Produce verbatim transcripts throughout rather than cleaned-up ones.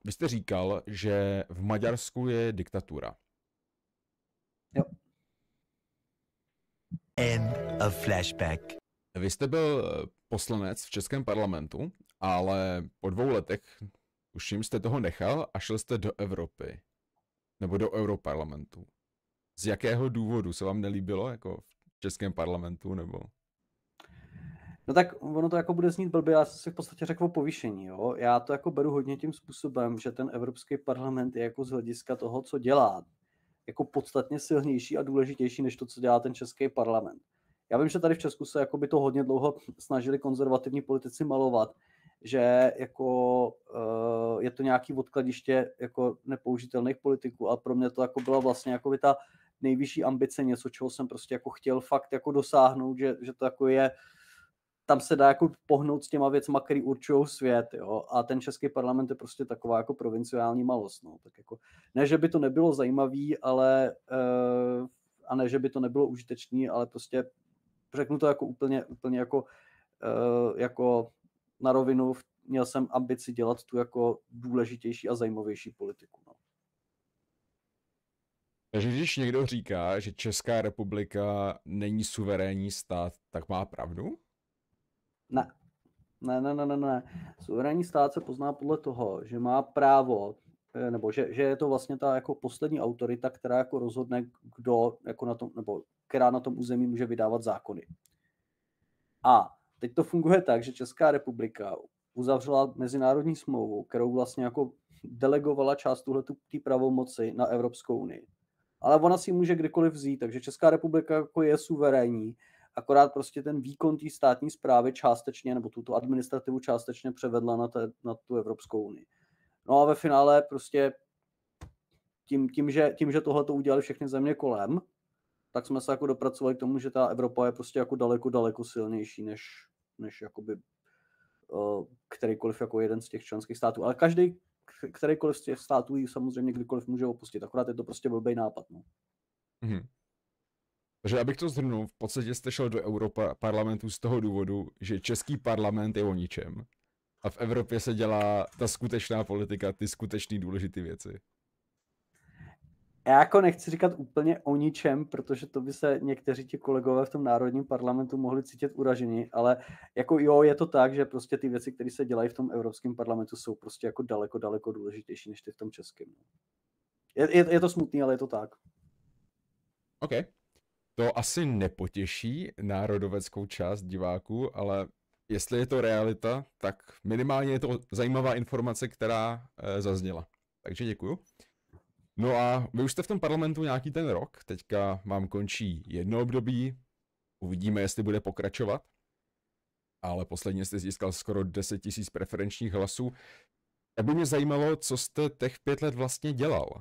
vy jste říkal, že v Maďarsku je diktatura. Jo. End of flashback. Vy jste byl poslanec v českém parlamentu, ale po dvou letech už jim jste toho nechal a šel jste do Evropy. Nebo do Europarlamentu. Z jakého důvodu se vám nelíbilo jako v českém parlamentu, nebo? No tak ono to jako bude znít blbě, já jsem si v podstatě řekl o povýšení, jo. Já to jako beru hodně tím způsobem, že ten Evropský parlament je jako z hlediska toho, co dělá, jako podstatně silnější a důležitější, než to, co dělá ten český parlament. Já vím, že tady v Česku se jako by to hodně dlouho snažili konzervativní politici malovat, že jako uh, je to nějaký odkladiště jako nepoužitelných politiků, a pro mě to jako byla vlastně jako by ta nejvyšší ambice, něco, čeho jsem prostě jako chtěl fakt jako dosáhnout, že, že to jako je, tam se dá jako pohnout s těma věcma, který určují svět, jo, a ten český parlament je prostě taková jako provinciální malost, no, tak jako, ne, že by to nebylo zajímavý, ale, uh, a ne, že by to nebylo užitečný, ale prostě řeknu to jako úplně, úplně jako, uh, jako na rovinu, měl jsem ambici dělat tu jako důležitější a zajímavější politiku, no. Takže když někdo říká, že Česká republika není suverénní stát, tak má pravdu? Ne. Ne, ne, ne, ne, ne. Suverénní stát se pozná podle toho, že má právo, nebo že, že je to vlastně ta jako poslední autorita, která jako rozhodne, kdo jako na tom, nebo která na tom území může vydávat zákony. A teď to funguje tak, že Česká republika uzavřela mezinárodní smlouvu, kterou vlastně jako delegovala část tuhletu té pravomoci na Evropskou unii. Ale ona si ji může kdykoliv vzít, takže Česká republika jako je suverénní, akorát prostě ten výkon té státní správy částečně, nebo tuto administrativu částečně převedla na, te, na tu Evropskou unii. No a ve finále prostě tím, tím, že, tím, že tohle to udělali všechny země kolem, tak jsme se jako dopracovali k tomu, že ta Evropa je prostě jako daleko, daleko silnější, než, než jakoby uh, kterýkoliv jako jeden z těch členských států. Ale každý, kterýkoliv z těch států ji samozřejmě kdykoliv může opustit. Akorát je to prostě blbej nápad. No. Mhm. Takže abych to shrnul, v podstatě jste šel do Europarlamentu z toho důvodu, že český parlament je o ničem. A v Evropě se dělá ta skutečná politika, ty skutečné důležité věci. Já jako nechci říkat úplně o ničem, protože to by se někteří ti kolegové v tom národním parlamentu mohli cítit uraženi, ale jako jo, je to tak, že prostě ty věci, které se dělají v tom Evropském parlamentu, jsou prostě jako daleko, daleko důležitější než ty v tom českém. Je, je, je to smutný, ale je to tak. OK. To asi nepotěší národoveckou část diváků, ale jestli je to realita, tak minimálně je to zajímavá informace, která e, zazněla. Takže děkuju. No a vy už jste v tom parlamentu nějaký ten rok, teďka vám končí jedno období, uvidíme, jestli bude pokračovat, ale posledně jste získal skoro deset tisíc preferenčních hlasů. Tak by mě zajímalo, co jste těch pět let vlastně dělal.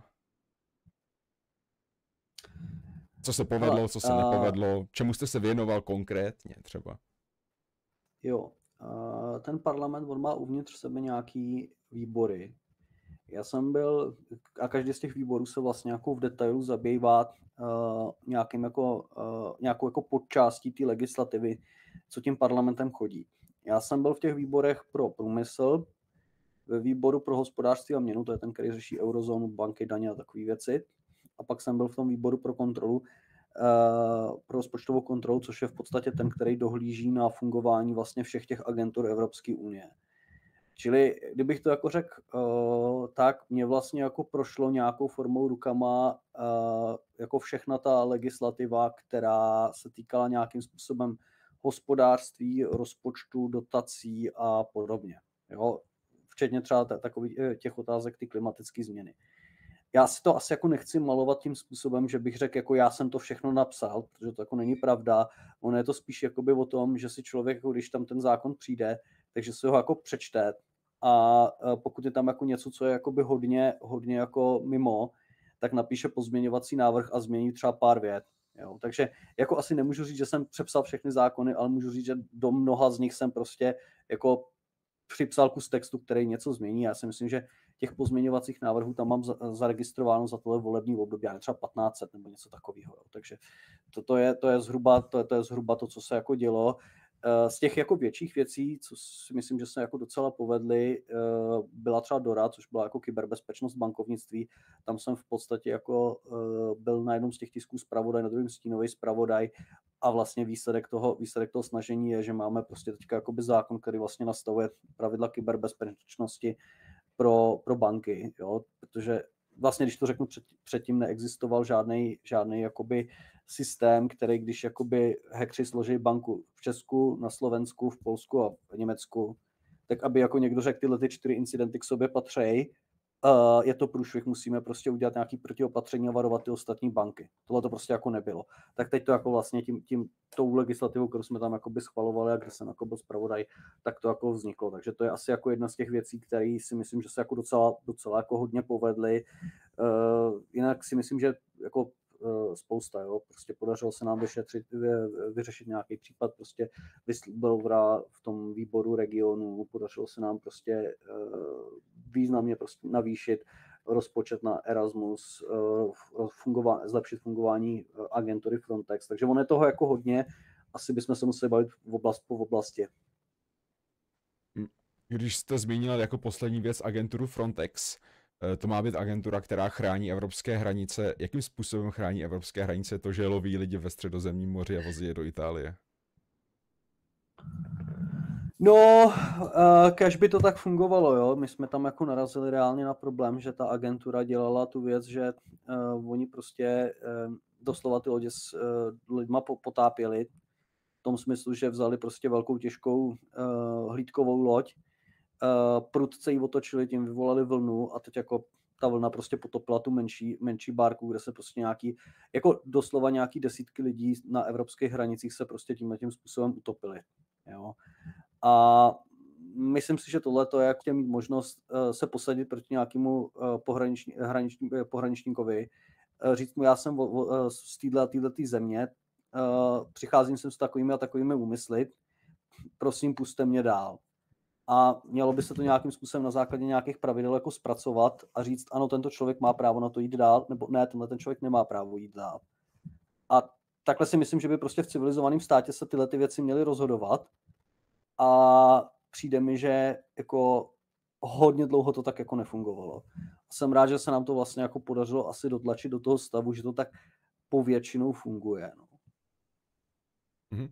Co se povedlo, co se uh, nepovedlo, čemu jste se věnoval konkrétně třeba? Jo, uh, ten parlament, on má uvnitř sebe nějaký výbory. Já jsem byl, a každý z těch výborů se vlastně jako v detailu zabývá uh, nějakým jako, uh, nějakou jako podčástí té legislativy, co tím parlamentem chodí. Já jsem byl v těch výborech pro průmysl, ve výboru pro hospodářství a měnu, to je ten, který řeší eurozónu, banky, daně a takové věci. A pak jsem byl v tom výboru pro kontrolu, uh, pro rozpočtovou kontrolu, což je v podstatě ten, který dohlíží na fungování vlastně všech těch agentur Evropské unie. Čili kdybych to jako řekl, uh, tak mě vlastně jako prošlo nějakou formou rukama uh, jako všechna ta legislativa, která se týkala nějakým způsobem hospodářství, rozpočtu, dotací a podobně. Jo? Včetně třeba takových těch otázek ty klimatické změny. Já si to asi jako nechci malovat tím způsobem, že bych řekl, jako já jsem to všechno napsal, protože to jako není pravda. Ono je to spíš jakoby o tom, že si člověk, jako když tam ten zákon přijde, takže si ho jako přečte a pokud je tam jako něco, co je jakoby hodně, hodně jako mimo, tak napíše pozměňovací návrh a změní třeba pár vět. Jo? Takže jako asi nemůžu říct, že jsem přepsal všechny zákony, ale můžu říct, že do mnoha z nich jsem prostě jako připsal kus textu, který něco změní. Já si myslím, že těch pozměňovacích návrhů tam mám zaregistrováno za tohle volební období, třeba patnáct set nebo něco takového. Takže to, to, je, to, je zhruba, to, je, to je zhruba to, co se jako dělo. z těch jako větších věcí, co si myslím, že se jako docela povedly, byla třeba Dora, což byla jako kyberbezpečnost bankovnictví. Tam jsem v podstatě jako byl na jednom z těch tisků zpravodaj, na druhém stínový zpravodaj a vlastně výsledek toho, výsledek toho snažení je, že máme prostě teďka jakoby zákon, který vlastně nastavuje pravidla kyberbezpečnosti pro, pro banky, jo? Protože vlastně, když to řeknu, před, předtím neexistoval žádný žádný jakoby systém, který když jakoby hackři složí banku v Česku, na Slovensku, v Polsku a v Německu, tak aby jako někdo řekl, tyhle ty čtyři incidenty k sobě patří, uh, je to průšvih, musíme prostě udělat nějaký protiopatření a varovat ty ostatní banky. Tohle to prostě jako nebylo. Tak teď to jako vlastně tím, tím tou legislativou, kterou jsme tam jakoby schvalovali a kde jsem jako byl zpravodaj, tak to jako vzniklo. Takže to je asi jako jedna z těch věcí, které si myslím, že se jako docela, docela jako hodně povedly. Uh, jinak si myslím, že jako spousta, jo. Prostě podařilo se nám vyšetřit, vyřešit nějaký případ prostě whistleblowera v tom výboru regionu, podařilo se nám prostě významně prostě navýšit rozpočet na Erasmus, fungování, zlepšit fungování agentury Frontex, takže ono je toho jako hodně, asi bychom se museli bavit v oblast po oblasti. Když jste zmínil jako poslední věc agenturu Frontex, to má být agentura, která chrání evropské hranice. Jakým způsobem chrání evropské hranice to, že loví lidi ve Středozemním moři a vozí je do Itálie? No, kež by to tak fungovalo, jo. My jsme tam jako narazili reálně na problém, že ta agentura dělala tu věc, že uh, oni prostě uh, doslova ty lodě s uh, lidma potápěli. V tom smyslu, že vzali prostě velkou těžkou uh, hlídkovou loď, Uh, prudce ji otočili, tím vyvolali vlnu a teď jako ta vlna prostě potopila tu menší, menší bárku, kde se prostě nějaký, jako doslova nějaký desítky lidí na evropských hranicích se prostě tímhle tím způsobem utopili. Jo. A myslím si, že tohle to je jak mít možnost uh, se posadit proti nějakému uh, pohraniční, hraniční, pohraničníkovi, uh, říct mu, já jsem vo, vo, z této země, uh, přicházím sem s takovými a takovými úmysly, prosím, pusťte mě dál. A mělo by se to nějakým způsobem na základě nějakých pravidel jako zpracovat a říct, ano, tento člověk má právo na to jít dál, nebo ne, tenhle ten člověk nemá právo jít dál. A takhle si myslím, že by prostě v civilizovaném státě se tyhle ty věci měly rozhodovat a přijde mi, že jako hodně dlouho to tak jako nefungovalo. Jsem rád, že se nám to vlastně jako podařilo asi dotlačit do toho stavu, že to tak povětšinou funguje. No. Mm-hmm.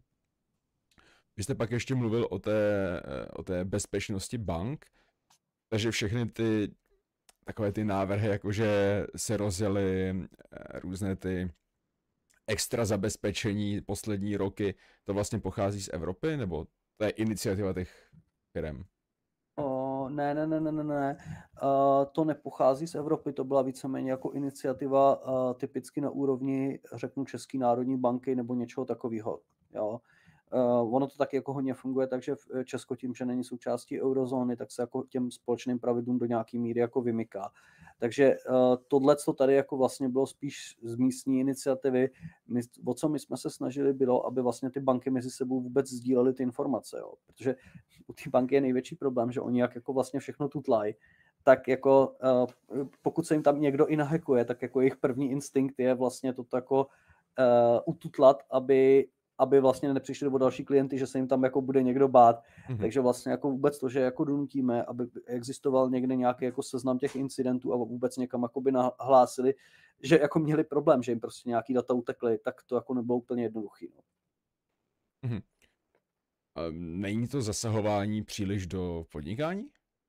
Vy jste pak ještě mluvil o té, o té bezpečnosti bank, takže všechny ty takové ty návrhy, jakože se rozjeli různé ty extra zabezpečení poslední roky, to vlastně pochází z Evropy, nebo to je iniciativa těch firem? O, ne, ne, ne, ne, ne, ne. Uh, to nepochází z Evropy, to byla víceméně jako iniciativa uh, typicky na úrovni, řeknu, České národní banky nebo něčeho takového, jo. Uh, ono to taky jako hodně funguje, takže Česko tím, že není součástí eurozóny, tak se jako těm společným pravidlům do nějaký míry jako vymyká. Takže uh, tohleto tady jako vlastně bylo spíš z místní iniciativy. My, o co my jsme se snažili bylo, aby vlastně ty banky mezi sebou vůbec sdílely ty informace, jo. Protože u té banky je největší problém, že oni jak jako vlastně všechno tutlají, tak jako uh, pokud se jim tam někdo i nahackuje, tak jako jejich první instinkt je vlastně to jako uh, ututlat, aby aby vlastně nepřišli do další klienty, že se jim tam jako bude někdo bát. Mm-hmm. Takže vlastně jako vůbec to, že jako donutíme, aby existoval někde nějaký jako seznam těch incidentů a vůbec někam jako by nahlásili, že jako měli problém, že jim prostě nějaký data utekly, tak to jako nebylo úplně jednoduchý. No. Mm-hmm. Není to zasahování příliš do podnikání?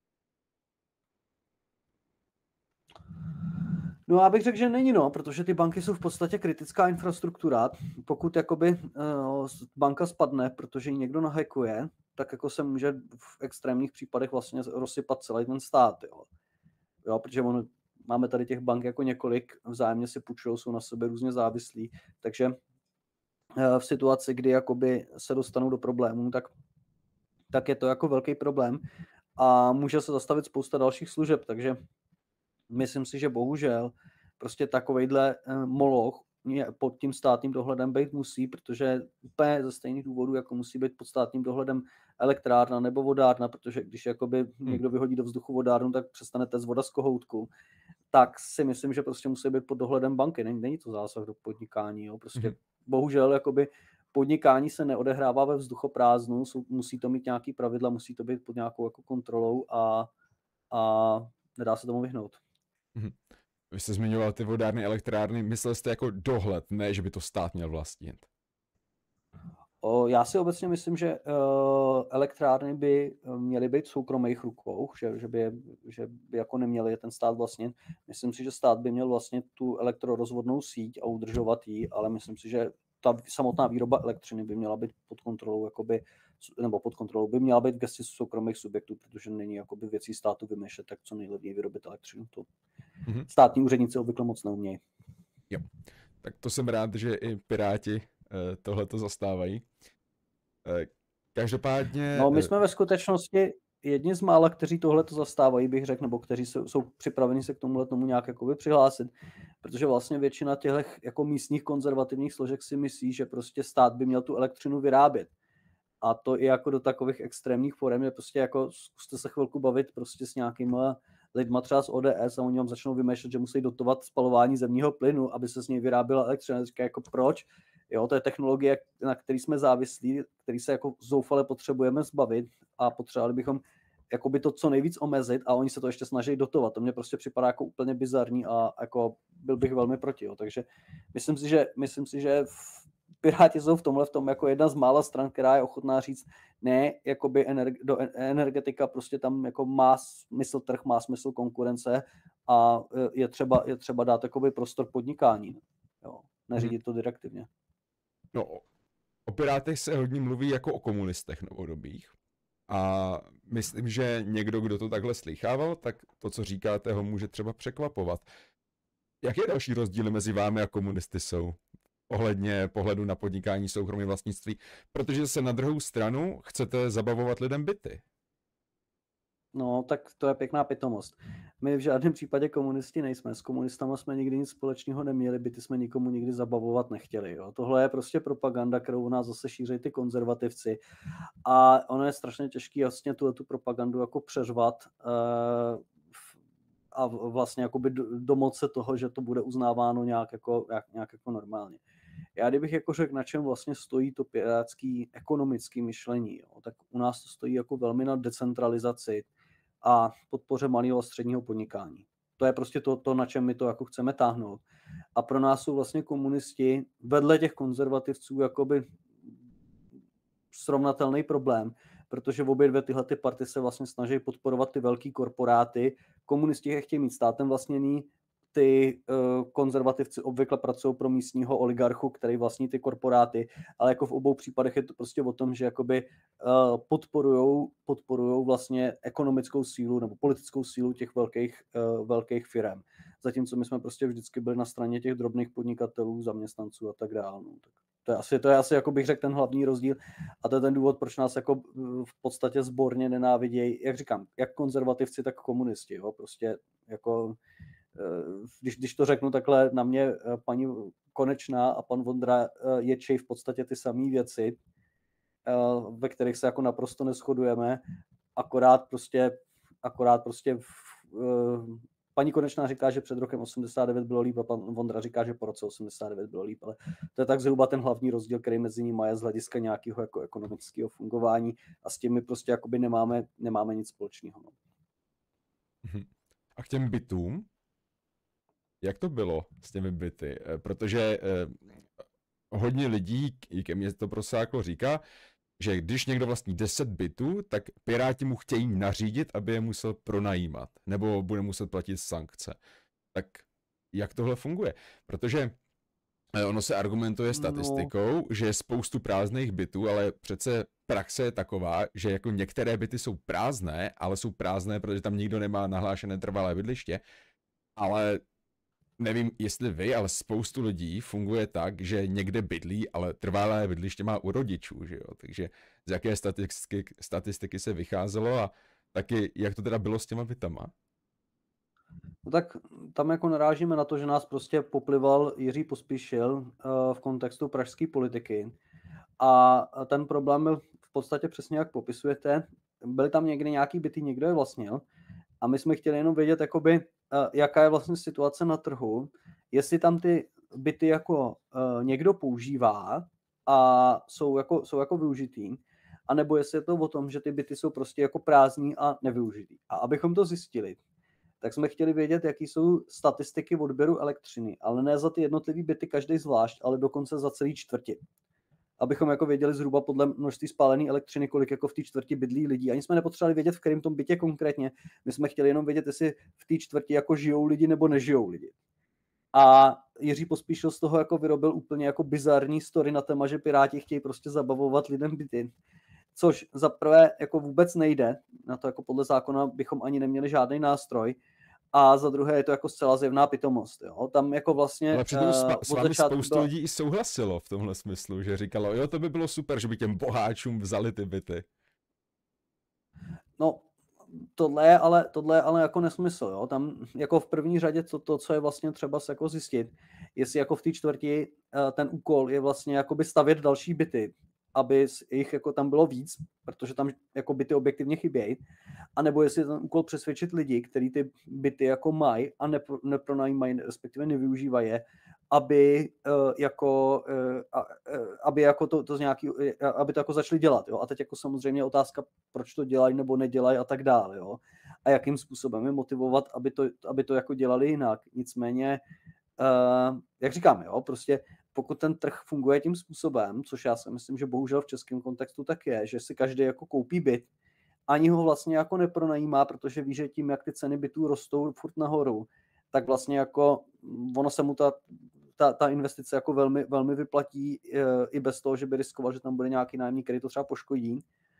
No já bych řekl, že není, no, protože ty banky jsou v podstatě kritická infrastruktura. Pokud jakoby uh, banka spadne, protože ji někdo nahackuje, tak jako se může v extrémních případech vlastně rozsypat celý ten stát, jo. Jo, protože on, máme tady těch bank jako několik, vzájemně si půjčují, jsou na sebe různě závislí, takže uh, v situaci, kdy jakoby se dostanou do problémů, tak, tak je to jako velký problém a může se zastavit spousta dalších služeb, takže myslím si, že bohužel prostě takovejhle moloch pod tím státním dohledem být musí, protože úplně ze stejných důvodů, jako musí být pod státním dohledem elektrárna nebo vodárna, protože když jakoby hmm. někdo vyhodí do vzduchu vodárnu, tak přestane tec voda z kohoutku, tak si myslím, že prostě musí být pod dohledem banky. Není, není to zásah do podnikání, jo. Prostě hmm. bohužel jakoby podnikání se neodehrává ve vzduchoprázdnu, jsou, musí to mít nějaký pravidla, musí to být pod nějakou jako kontrolou a, a nedá se tomu vyhnout. Mhm. Vy jste zmiňoval ty vodárny, elektrárny, myslel jste jako dohled, ne, že by to stát měl vlastnit? O, já si obecně myslím, že uh, elektrárny by měly být v soukromých rukou, že, že, by, že by jako neměli je ten stát vlastnit. Myslím si, že stát by měl vlastnit tu elektrorozvodnou síť a udržovat ji, ale myslím si, že ta samotná výroba elektřiny by měla být pod kontrolou, jakoby, nebo pod kontrolou by měla být v gesci soukromých subjektů, protože není jakoby věcí státu vymýšlet, tak co nejlevněji vyrobit elektřinu. To mm-hmm. státní úředníci obvykle moc neumějí. Jo, tak to jsem rád, že i Piráti tohle to zastávají. Každopádně... No, my jsme ve skutečnosti jedni z mála, kteří tohle to zastávají, bych řekl, nebo kteří jsou, jsou připraveni se k tomuhle tomu nějak jakoby přihlásit, protože vlastně většina těch jako místních konzervativních složek si myslí, že prostě stát by měl tu elektřinu vyrábět. A to i jako do takových extrémních forem je prostě jako, zkuste se chvilku bavit prostě s nějakýma lidma třeba z O D S a oni vám začnou vymýšlet, že musí dotovat spalování zemního plynu, aby se z něj vyráběla elektřina. Říká jako proč? Jo, to je technologie, na který jsme závislí, který se jako zoufale potřebujeme zbavit a potřebovali bychom jakoby to co nejvíc omezit a oni se to ještě snaží dotovat. To mně prostě připadá jako úplně bizarní a jako byl bych velmi proti. Jo. Takže myslím si, že, myslím si, že v Piráti jsou v tomhle v tom jako jedna z mála stran, která je ochotná říct, ne, jakoby energe, do energetika prostě tam jako má smysl trh, má smysl konkurence a je třeba, je třeba dát jakoby prostor podnikání. Jo. Neřídit to direktivně. No, o Pirátech se hodně mluví jako o komunistech novodobých. A myslím, že někdo, kdo to takhle slýchával, tak to, co říkáte, ho může třeba překvapovat. Jaké další rozdíly mezi vámi a komunisty jsou ohledně pohledu na podnikání soukromí vlastnictví? Protože se na druhou stranu chcete zabavovat lidem byty. No, tak to je pěkná pitomost. My v žádném případě komunisti nejsme. S komunistama jsme nikdy nic společného neměli, byty jsme nikomu nikdy zabavovat nechtěli. Jo. Tohle je prostě propaganda, kterou u nás zase šíří ty konzervativci. A ono je strašně těžké jasně tuhle tu propagandu jako přeřvat uh, a vlastně jakoby domoct se toho, že to bude uznáváno nějak jako, jak, nějak jako normálně. Já kdybych jako řekl, na čem vlastně stojí to pirátský ekonomický myšlení, jo, tak u nás to stojí jako velmi na decentralizaci a podpoře malého a středního podnikání. To je prostě to, to, na čem my to jako chceme táhnout. A pro nás jsou vlastně komunisti vedle těch konzervativců jakoby srovnatelný problém, protože v obě dvě tyhle ty party se vlastně snaží podporovat ty velký korporáty. Komunisti je chtějí mít státem vlastněný, ty uh, konzervativci obvykle pracují pro místního oligarchu, který vlastní ty korporáty, ale jako v obou případech je to prostě o tom, že jakoby uh, podporujou, podporujou vlastně ekonomickou sílu nebo politickou sílu těch velkých, uh, velkých firem. Zatímco my jsme prostě vždycky byli na straně těch drobných podnikatelů, zaměstnanců a tak dále. No, tak to je asi, to je asi jako bych řekl ten hlavní rozdíl a to je ten důvod, proč nás jako v podstatě zborně nenávidějí, jak říkám, jak konzervativci, tak komunisti. Jo? Prostě jako Když, když to řeknu takhle, na mě paní Konečná a pan Vondra ječí v podstatě ty samé věci, ve kterých se jako naprosto neshodujeme, akorát prostě, akorát prostě paní Konečná říká, že před rokem osmdesát devět bylo líp a pan Vondra říká, že po roce osmdesát devět bylo líp, ale to je tak zhruba ten hlavní rozdíl, který mezi nimi je z hlediska nějakého jako ekonomického fungování a s tím my prostě jakoby nemáme, nemáme nic společného. No. A k těm bytům? Jak to bylo s těmi byty? Protože eh, hodně lidí, i ke mně to prosáklo, říká, že když někdo vlastní deset bytů, tak Piráti mu chtějí nařídit, aby je musel pronajímat, nebo bude muset platit sankce. Tak jak tohle funguje? Protože eh, ono se argumentuje statistikou, no. že je spoustu prázdných bytů, ale přece praxe je taková, že jako některé byty jsou prázdné, ale jsou prázdné, protože tam nikdo nemá nahlášené trvalé bydliště, ale nevím, jestli vy, ale spoustu lidí funguje tak, že někde bydlí, ale trvalé bydliště má u rodičů, že jo? Takže z jaké statistiky, statistiky se vycházelo a taky, jak to teda bylo s těma bytama? No tak tam jako narážíme na to, že nás prostě poplival Jiří Pospíšil uh, v kontextu pražské politiky a ten problém byl v podstatě přesně jak popisujete. Byly tam někdy nějaký byty, někdo je vlastnil a my jsme chtěli jenom vědět, jakoby, uh, jaká je vlastně situace na trhu, jestli tam ty byty jako uh, někdo používá a jsou jako, jsou jako využitý, anebo jestli je to o tom, že ty byty jsou prostě jako prázdný a nevyužitý. A abychom to zjistili, tak jsme chtěli vědět, jaký jsou statistiky odběru elektřiny, ale ne za ty jednotlivý byty každý zvlášť, ale dokonce za celý čtvrti. Abychom jako věděli zhruba podle množství spálené elektřiny, kolik jako v té čtvrti bydlí lidí. Ani jsme nepotřebovali vědět, v kterém tom bytě konkrétně. My jsme chtěli jenom vědět, jestli v té čtvrti jako žijou lidi nebo nežijou lidi. A Jiří Pospíšil z toho jako vyrobil úplně jako bizarní story na téma, že Piráti chtějí prostě zabavovat lidem byty. Což za prvé jako vůbec nejde, na to jako podle zákona bychom ani neměli žádný nástroj, a za druhé je to jako zcela zjevná pitomost. Jo? Tam jako vlastně... Ale přitom s, s vámi spoustu byla... lidí i souhlasilo v tomhle smyslu, že říkalo, jo, to by bylo super, že by těm boháčům vzali ty byty. No, tohle je ale, tohle je ale jako nesmysl. Jo? Tam jako v první řadě to, to, co je vlastně třeba se jako zjistit, jestli jako v té čtvrti ten úkol je vlastně jakoby stavět další byty, aby jich jako tam bylo víc, protože tam jako byty objektivně chybějí, anebo jestli ten úkol přesvědčit lidi, kteří ty byty jako mají a nepro, nepronajímají, respektive nevyužívají je, aby uh, jako uh, uh, aby jako to, to z nějaký, uh, aby to jako začali dělat, jo. A teď jako samozřejmě otázka, proč to dělají nebo nedělají a tak dále, jo. A jakým způsobem je motivovat, aby to, aby to jako dělali jinak. Nicméně, uh, jak říkám, jo, prostě pokud ten trh funguje tím způsobem, což já si myslím, že bohužel v českém kontextu tak je, že si každý jako koupí byt, ani ho vlastně jako nepronajímá, protože ví, že tím, jak ty ceny bytů rostou furt nahoru, tak vlastně jako ono se mu ta, ta, ta investice jako velmi, velmi vyplatí e, i bez toho, že by riskoval, že tam bude nějaký nájemník, který to třeba poškodí.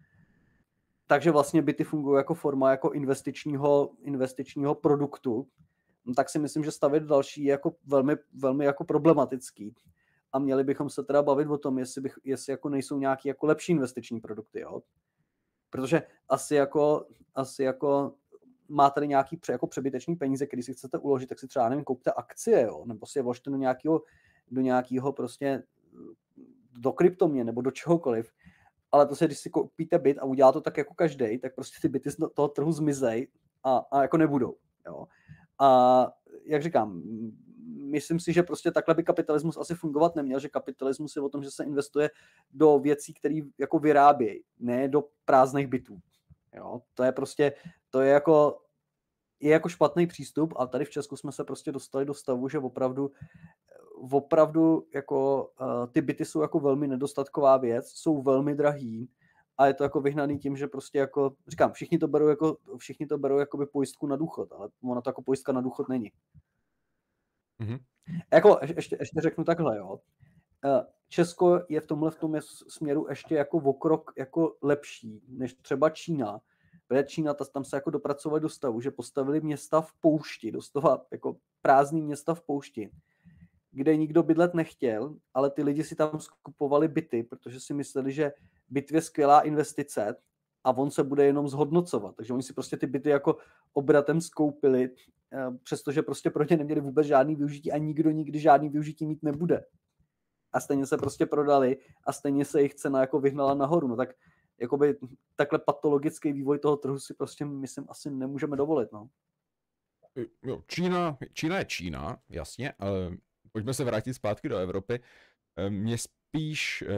Takže vlastně byty fungují jako forma jako investičního, investičního produktu. No, tak si myslím, že stavět další je jako velmi, velmi jako problematický. A měli bychom se teda bavit o tom, jestli, bych, jestli jako nejsou nějaké jako lepší investiční produkty, jo? Protože asi jako, asi jako máte nějaký pře, jako přebytečný peníze, který si chcete uložit, tak si třeba, nevím, koupte akcie, jo? Nebo si je vložte do nějakého, do nějakého prostě do kryptoměn nebo do čehokoliv. Ale prostě, když si koupíte byt a udělá to tak jako každej, tak prostě ty byty z toho trhu zmizej a, a jako nebudou, jo? A jak říkám, myslím si, že prostě takhle by kapitalismus asi fungovat neměl, že kapitalismus je o tom, že se investuje do věcí, které jako vyrábějí, ne do prázdných bytů. Jo? To je prostě, to je jako, je jako špatný přístup a tady v Česku jsme se prostě dostali do stavu, že opravdu, opravdu jako uh, ty byty jsou jako velmi nedostatková věc, jsou velmi drahý a je to jako vyhnaný tím, že prostě jako, říkám, všichni to berou jako, všichni to berou jako by pojistku na důchod, ale ona to jako pojistka na důchod není. Mm-hmm. Jako, ještě, ještě řeknu takhle, jo. Česko je v tomhle v tom směru ještě jako o krok jako lepší, než třeba Čína. Protože Čína, tam se jako dopracovali do stavu, že postavili města v poušti, doslova jako prázdný města v poušti, kde nikdo bydlet nechtěl, ale ty lidi si tam skupovali byty, protože si mysleli, že byt je skvělá investice a on se bude jenom zhodnocovat. Takže oni si prostě ty byty jako obratem skoupili, přestože prostě pro ně neměli vůbec žádný využití a nikdo nikdy žádný využití mít nebude. A stejně se prostě prodali a stejně se jejich cena jako vyhnala nahoru. No tak jakoby takhle patologický vývoj toho trhu si prostě, myslím, asi nemůžeme dovolit, no. Jo, Čína, Čína je Čína, jasně, ale pojďme se vrátit zpátky do Evropy. Mě spíš e,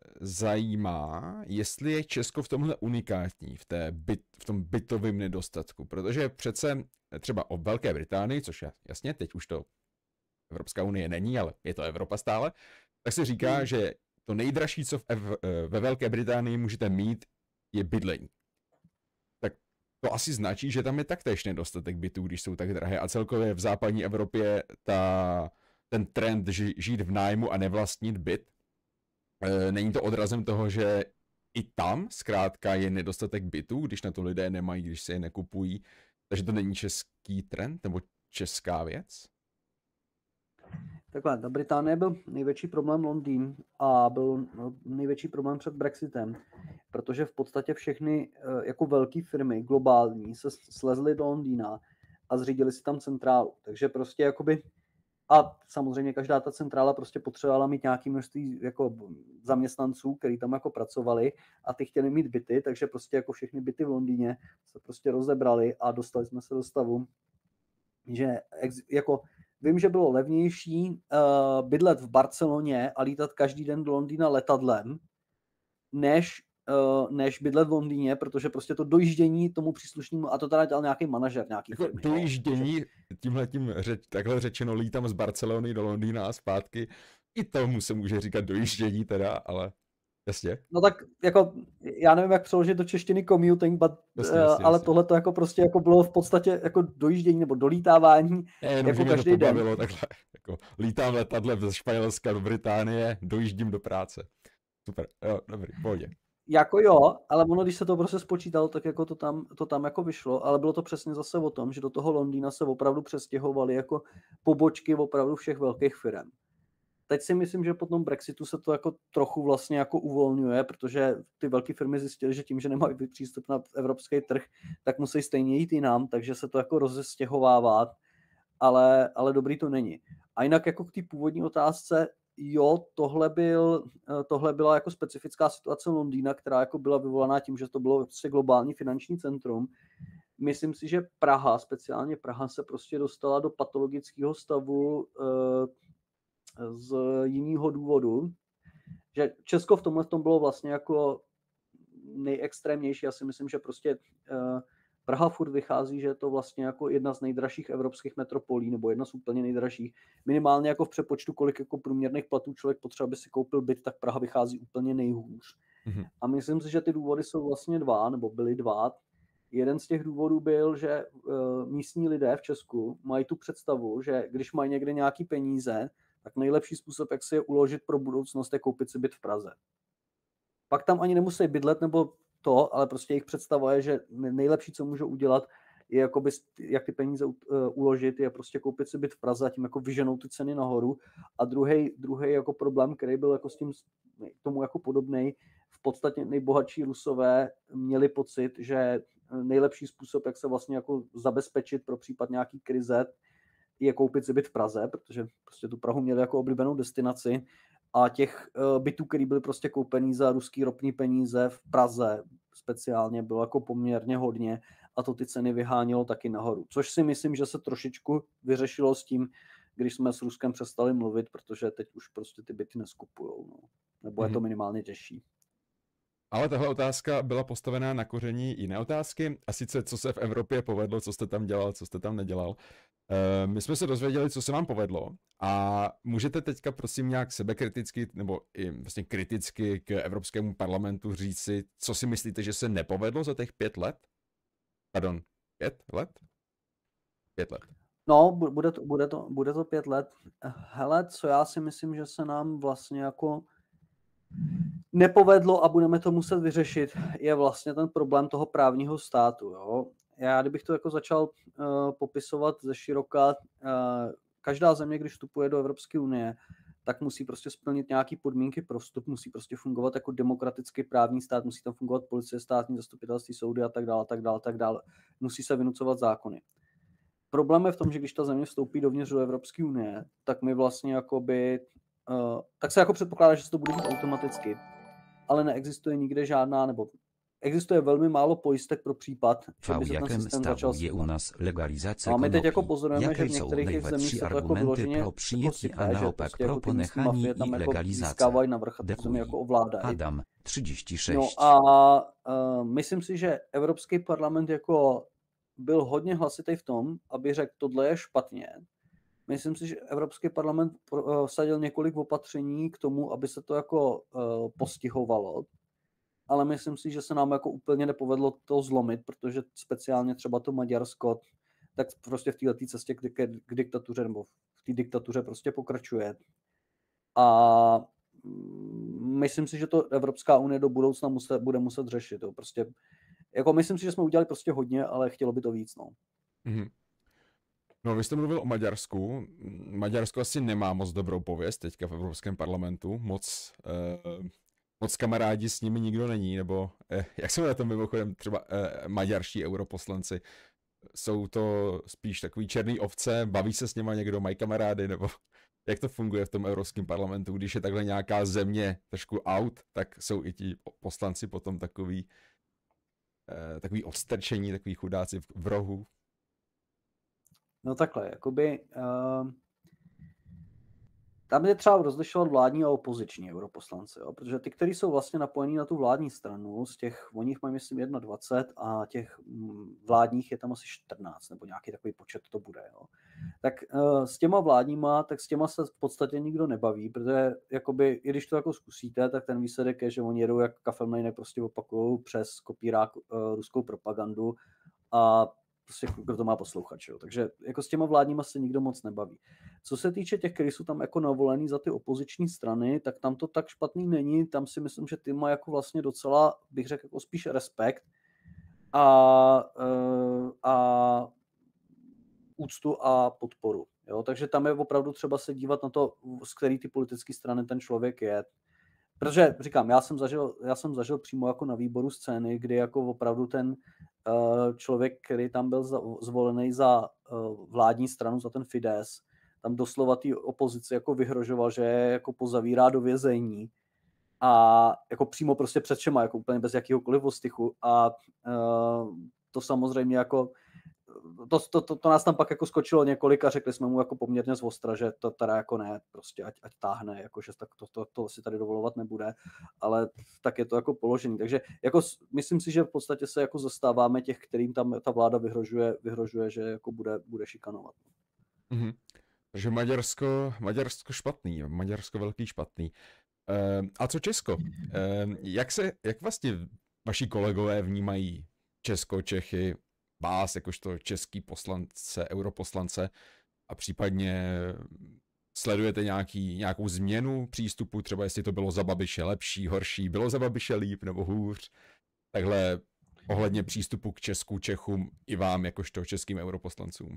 zajímá, jestli je Česko v tomhle unikátní, v, té byt, v tom bytovém nedostatku, protože přece třeba o Velké Británii, což je jasně, teď už to Evropská unie není, ale je to Evropa stále, tak se říká, hmm. že to nejdražší, co v Ev- ve Velké Británii můžete mít, je bydlení. Tak to asi značí, že tam je taktéž nedostatek bytů, když jsou tak drahé a celkově v západní Evropě ta... ten trend žít v nájmu a nevlastnit byt. E, není to odrazem toho, že i tam zkrátka je nedostatek bytů, když na to lidé nemají, když se je nekupují. Takže to není český trend nebo česká věc? Takhle, ta Británie byl největší problém Londýn a byl největší problém před Brexitem, protože v podstatě všechny jako velké firmy globální se slezly do Londýna a zřídili si tam centrálu. Takže prostě jakoby a samozřejmě každá ta centrála prostě potřebovala mít nějaké množství jako zaměstnanců, kteří tam jako pracovali a ty chtěli mít byty, takže prostě jako všechny byty v Londýně se prostě rozebrali a dostali jsme se do stavu, že ex, jako vím, že bylo levnější uh, bydlet v Barceloně a lítat každý den do Londýna letadlem, než, uh, než bydlet v Londýně, protože prostě to dojíždění tomu příslušnému, a to teda dělal nějaký manažer, nějaký Jako firmy. dojíždění, tímhletím řeč, takhle řečeno, lítám z Barcelony do Londýna a zpátky, i tomu se může říkat dojíždění teda, ale jasně. No tak jako, já nevím, jak přeložit do češtiny commuting, but, Jasně, jasně, ale jasně. tohle to jako prostě jako bylo v podstatě jako dojíždění nebo dolítávání Ne, jenom, jako že mě každý to den. pobavilo takhle, jako lítám letadlem ze Španělska do Británie, dojíždím do práce. Super, jo, dobrý, pohodě. Jako jo, ale ono, když se to prostě spočítalo, tak jako to tam, to tam jako vyšlo, ale bylo to přesně zase o tom, že do toho Londýna se opravdu přestěhovaly jako pobočky opravdu všech velkých firm. Teď si myslím, že po tom Brexitu se to jako trochu vlastně jako uvolňuje, protože ty velké firmy zjistily, že tím, že nemají přístup na evropský trh, tak musí stejně jít jinam, takže se to jako rozestěhovává, ale, ale dobrý to není. A jinak jako k té původní otázce, jo, tohle, byl, tohle byla jako specifická situace Londýna, která jako byla vyvolaná tím, že to bylo prostě globální finanční centrum. Myslím si, že Praha, speciálně Praha, se prostě dostala do patologického stavu z jiného důvodu, že Česko v tomhle tom bylo vlastně jako nejextrémnější. Já si myslím, že prostě Praha furt vychází, že je to vlastně jako jedna z nejdražších evropských metropolí, nebo jedna z úplně nejdražších. Minimálně jako v přepočtu, kolik jako průměrných platů člověk potřeba, aby si koupil byt, tak Praha vychází úplně nejhůř. Mm-hmm. A myslím si, že ty důvody jsou vlastně dva, nebo byly dva. Jeden z těch důvodů byl, že uh, místní lidé v Česku mají tu představu, že když mají někde nějaký peníze, tak nejlepší způsob, jak si je uložit pro budoucnost, je koupit si byt v Praze. Pak tam ani nemusí bydlet nebo to, ale prostě jejich představa je, že nejlepší, co můžou udělat, je jakoby, jak ty peníze uh, uložit, je prostě koupit si byt v Praze a tím jako vyženou ty ceny nahoru. A druhý druhý jako problém, který byl jako s tím tomu jako podobnej, v podstatě nejbohatší Rusové měli pocit, že nejlepší způsob, jak se vlastně jako zabezpečit pro případ nějaký krize, je koupit si byt v Praze, protože prostě tu Prahu měli jako oblíbenou destinaci a těch uh, bytů, které byly prostě koupený za ruský ropní peníze v Praze speciálně, bylo jako poměrně hodně a to ty ceny vyhánělo taky nahoru. Což si myslím, že se trošičku vyřešilo s tím, když jsme s Ruskem přestali mluvit, protože teď už prostě ty byty neskupujou, no. Nebo je to minimálně těžší. Ale tahle otázka byla postavená na koření jiné otázky, a sice co se v Evropě povedlo, co jste tam dělal, co jste tam nedělal. E, my jsme se dozvěděli, co se vám povedlo, a můžete teďka prosím nějak sebekriticky nebo i vlastně kriticky k Evropskému parlamentu říct si, co si myslíte, že se nepovedlo za těch pět let? Pardon, pět let? Pět let. No, bude to, bude to, bude to pět let. Hele, co já si myslím, že se nám vlastně jako nepovedlo a budeme to muset vyřešit, je vlastně ten problém toho právního státu. Jo? Já kdybych to jako začal uh, popisovat ze široka, uh, každá země, když vstupuje do Evropské unie, tak musí prostě splnit nějaké podmínky pro vstup, musí prostě fungovat jako demokratický právní stát, musí tam fungovat policie, státní zastupitelství, soudy a tak dále, tak dále, tak dále. Musí se vynucovat zákony. Problém je v tom, že když ta země vstoupí dovnitř do Evropské unie, tak my vlastně jakoby, uh, tak se jako předpokládá, že se to bude dít automaticky, ale neexistuje nikde žádná, nebo existuje velmi málo pojistek pro případ, že by se ten systém začal je u nás legalizace a my teď jako konopí. pozorujeme, Jaké že v jsou některých těch zemích se to jako argumenty vyloženě pro přijetí a že naopak prostě pro jako ty místní ponechání mafie tam i jako legalizace? získávají navrch a tu zemi Děkuji. jako ovládají. Adam, třicet šest. No a uh, myslím si, že Evropský parlament jako byl hodně hlasitý v tom, aby řekl, tohle je špatně. Myslím si, že Evropský parlament vsadil několik opatření k tomu, aby se to jako uh, postihovalo, ale myslím si, že se nám jako úplně nepovedlo to zlomit, protože speciálně třeba to Maďarsko, tak prostě v této cestě k, k, k diktatuře nebo v té diktatuře prostě pokračuje. A myslím si, že to Evropská unie do budoucna muset, bude muset řešit. Jo. Prostě, jako myslím si, že jsme udělali prostě hodně, ale chtělo by to víc. No. Mm-hmm. No, vy jste mluvil o Maďarsku. Maďarsko asi nemá moc dobrou pověst teďka v Evropském parlamentu. Moc, eh, moc kamarádi s nimi nikdo není, nebo eh, jak jsou na tom mimochodem třeba eh, maďarští europoslanci? Jsou to spíš takový černý ovce, baví se s nima někdo, mají kamarády, nebo jak to funguje v tom Evropském parlamentu? Když je takhle nějaká země trošku out, tak jsou i ti poslanci potom takový, eh, takový odstrčení, takový chudáci v, v rohu. No takhle, jakoby uh, tam je třeba rozlišovat vládní a opoziční europoslanci, jo? Protože ty, kteří jsou vlastně napojení na tu vládní stranu, z těch, o nich mají myslím dvacet jedna a těch vládních je tam asi čtrnáct, nebo nějaký takový počet to bude. Jo? Tak uh, s těma vládníma, tak s těma se v podstatě nikdo nebaví, protože jakoby, i když to jako zkusíte, tak ten výsledek je, že oni jedou jak kafelmejnek, prostě opakují přes kopírák uh, ruskou propagandu a prostě kdo to má poslouchat, jo. Takže jako s těma vládníma se nikdo moc nebaví. Co se týče těch, kteří jsou tam jako navolený za ty opoziční strany, tak tam to tak špatný není, tam si myslím, že ty má jako vlastně docela, bych řekl, jako spíš respekt a, a úctu a podporu, jo. Takže tam je opravdu třeba se dívat na to, z který ty politické strany ten člověk je. Protože říkám, já jsem zažil, já jsem zažil přímo jako na výboru scény, kdy jako opravdu ten uh, člověk, který tam byl za, zvolený za uh, vládní stranu, za ten Fidesz, tam doslova té opozici jako vyhrožoval, že je jako pozavírá do vězení a jako přímo prostě před všema, jako úplně bez jakýhokoliv ostychu a uh, to samozřejmě jako To, to, to, to nás tam pak jako skočilo několik a řekli jsme mu jako poměrně zvostra, že to teda jako ne, prostě ať, ať táhne, jako že tak to, to, to si tady dovolovat nebude, ale tak je to jako položení. Takže jako myslím si, že v podstatě se jako zastáváme těch, kterým tam ta vláda vyhrožuje, vyhrožuje že jako bude, bude šikanovat. Mm-hmm. Takže Maďarsko, Maďarsko špatný, Maďarsko velký špatný. Uh, a co Česko? Uh, jak se, jak vlastně vaši kolegové vnímají Česko, Čechy, vás jakožto český poslance, europoslance a případně sledujete nějaký, nějakou změnu přístupu, třeba jestli to bylo za Babiše lepší, horší, bylo za Babiše líp nebo hůř, takhle ohledně přístupu k Česku, Čechům i vám jakožto českým europoslancům.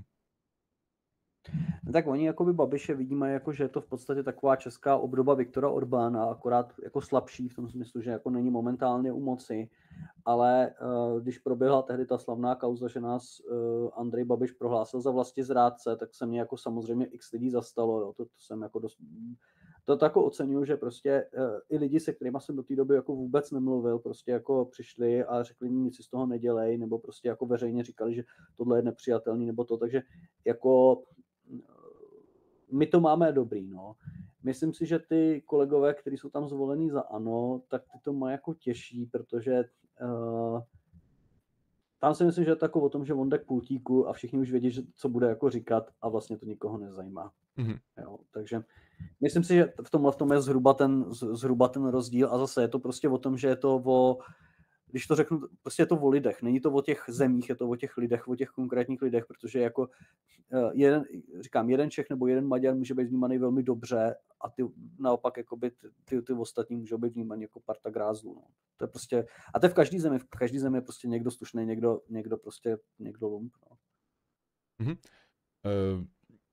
Tak oni jakoby Babiše vidíme jako, že je to v podstatě taková česká obdoba Viktora Orbána, akorát jako slabší v tom smyslu, že jako není momentálně u moci, ale uh, když proběhla tehdy ta slavná kauza, že nás uh, Andrej Babiš prohlásil za vlastizrádce, tak se mě jako samozřejmě x lidí zastalo, jo, to, to jsem jako dost... To tako oceňuju, že prostě uh, i lidi, se kterými jsem do té doby jako vůbec nemluvil, prostě jako přišli a řekli mi, nic si z toho nedělej, nebo prostě jako veřejně říkali, že tohle je nepřijatelný, nebo to, takže jako my to máme dobrý, no. Myslím si, že ty kolegové, kteří jsou tam zvolení za ANO, tak ty to mají jako těžší, protože uh, tam si myslím, že je to jako o tom, že on jde k pultíku a všichni už vědí, že co bude jako říkat a vlastně to nikoho nezajímá. Mm-hmm. Jo, takže myslím si, že v tomhle v tom je zhruba ten, zhruba ten rozdíl a zase je to prostě o tom, že je to o, když to řeknu, prostě je to o lidech, není to o těch zemích, je to o těch lidech, o těch konkrétních lidech, protože jako jeden, říkám, jeden Čech nebo jeden Maďar může být vnímaný velmi dobře a ty naopak jakoby, ty, ty ostatní můžou být vnímaný jako parta grázlů. No. To je prostě, a to je v každý zemi, v každý zemi je prostě někdo slušný, někdo, někdo prostě, někdo lump. No. Mm-hmm. Uh,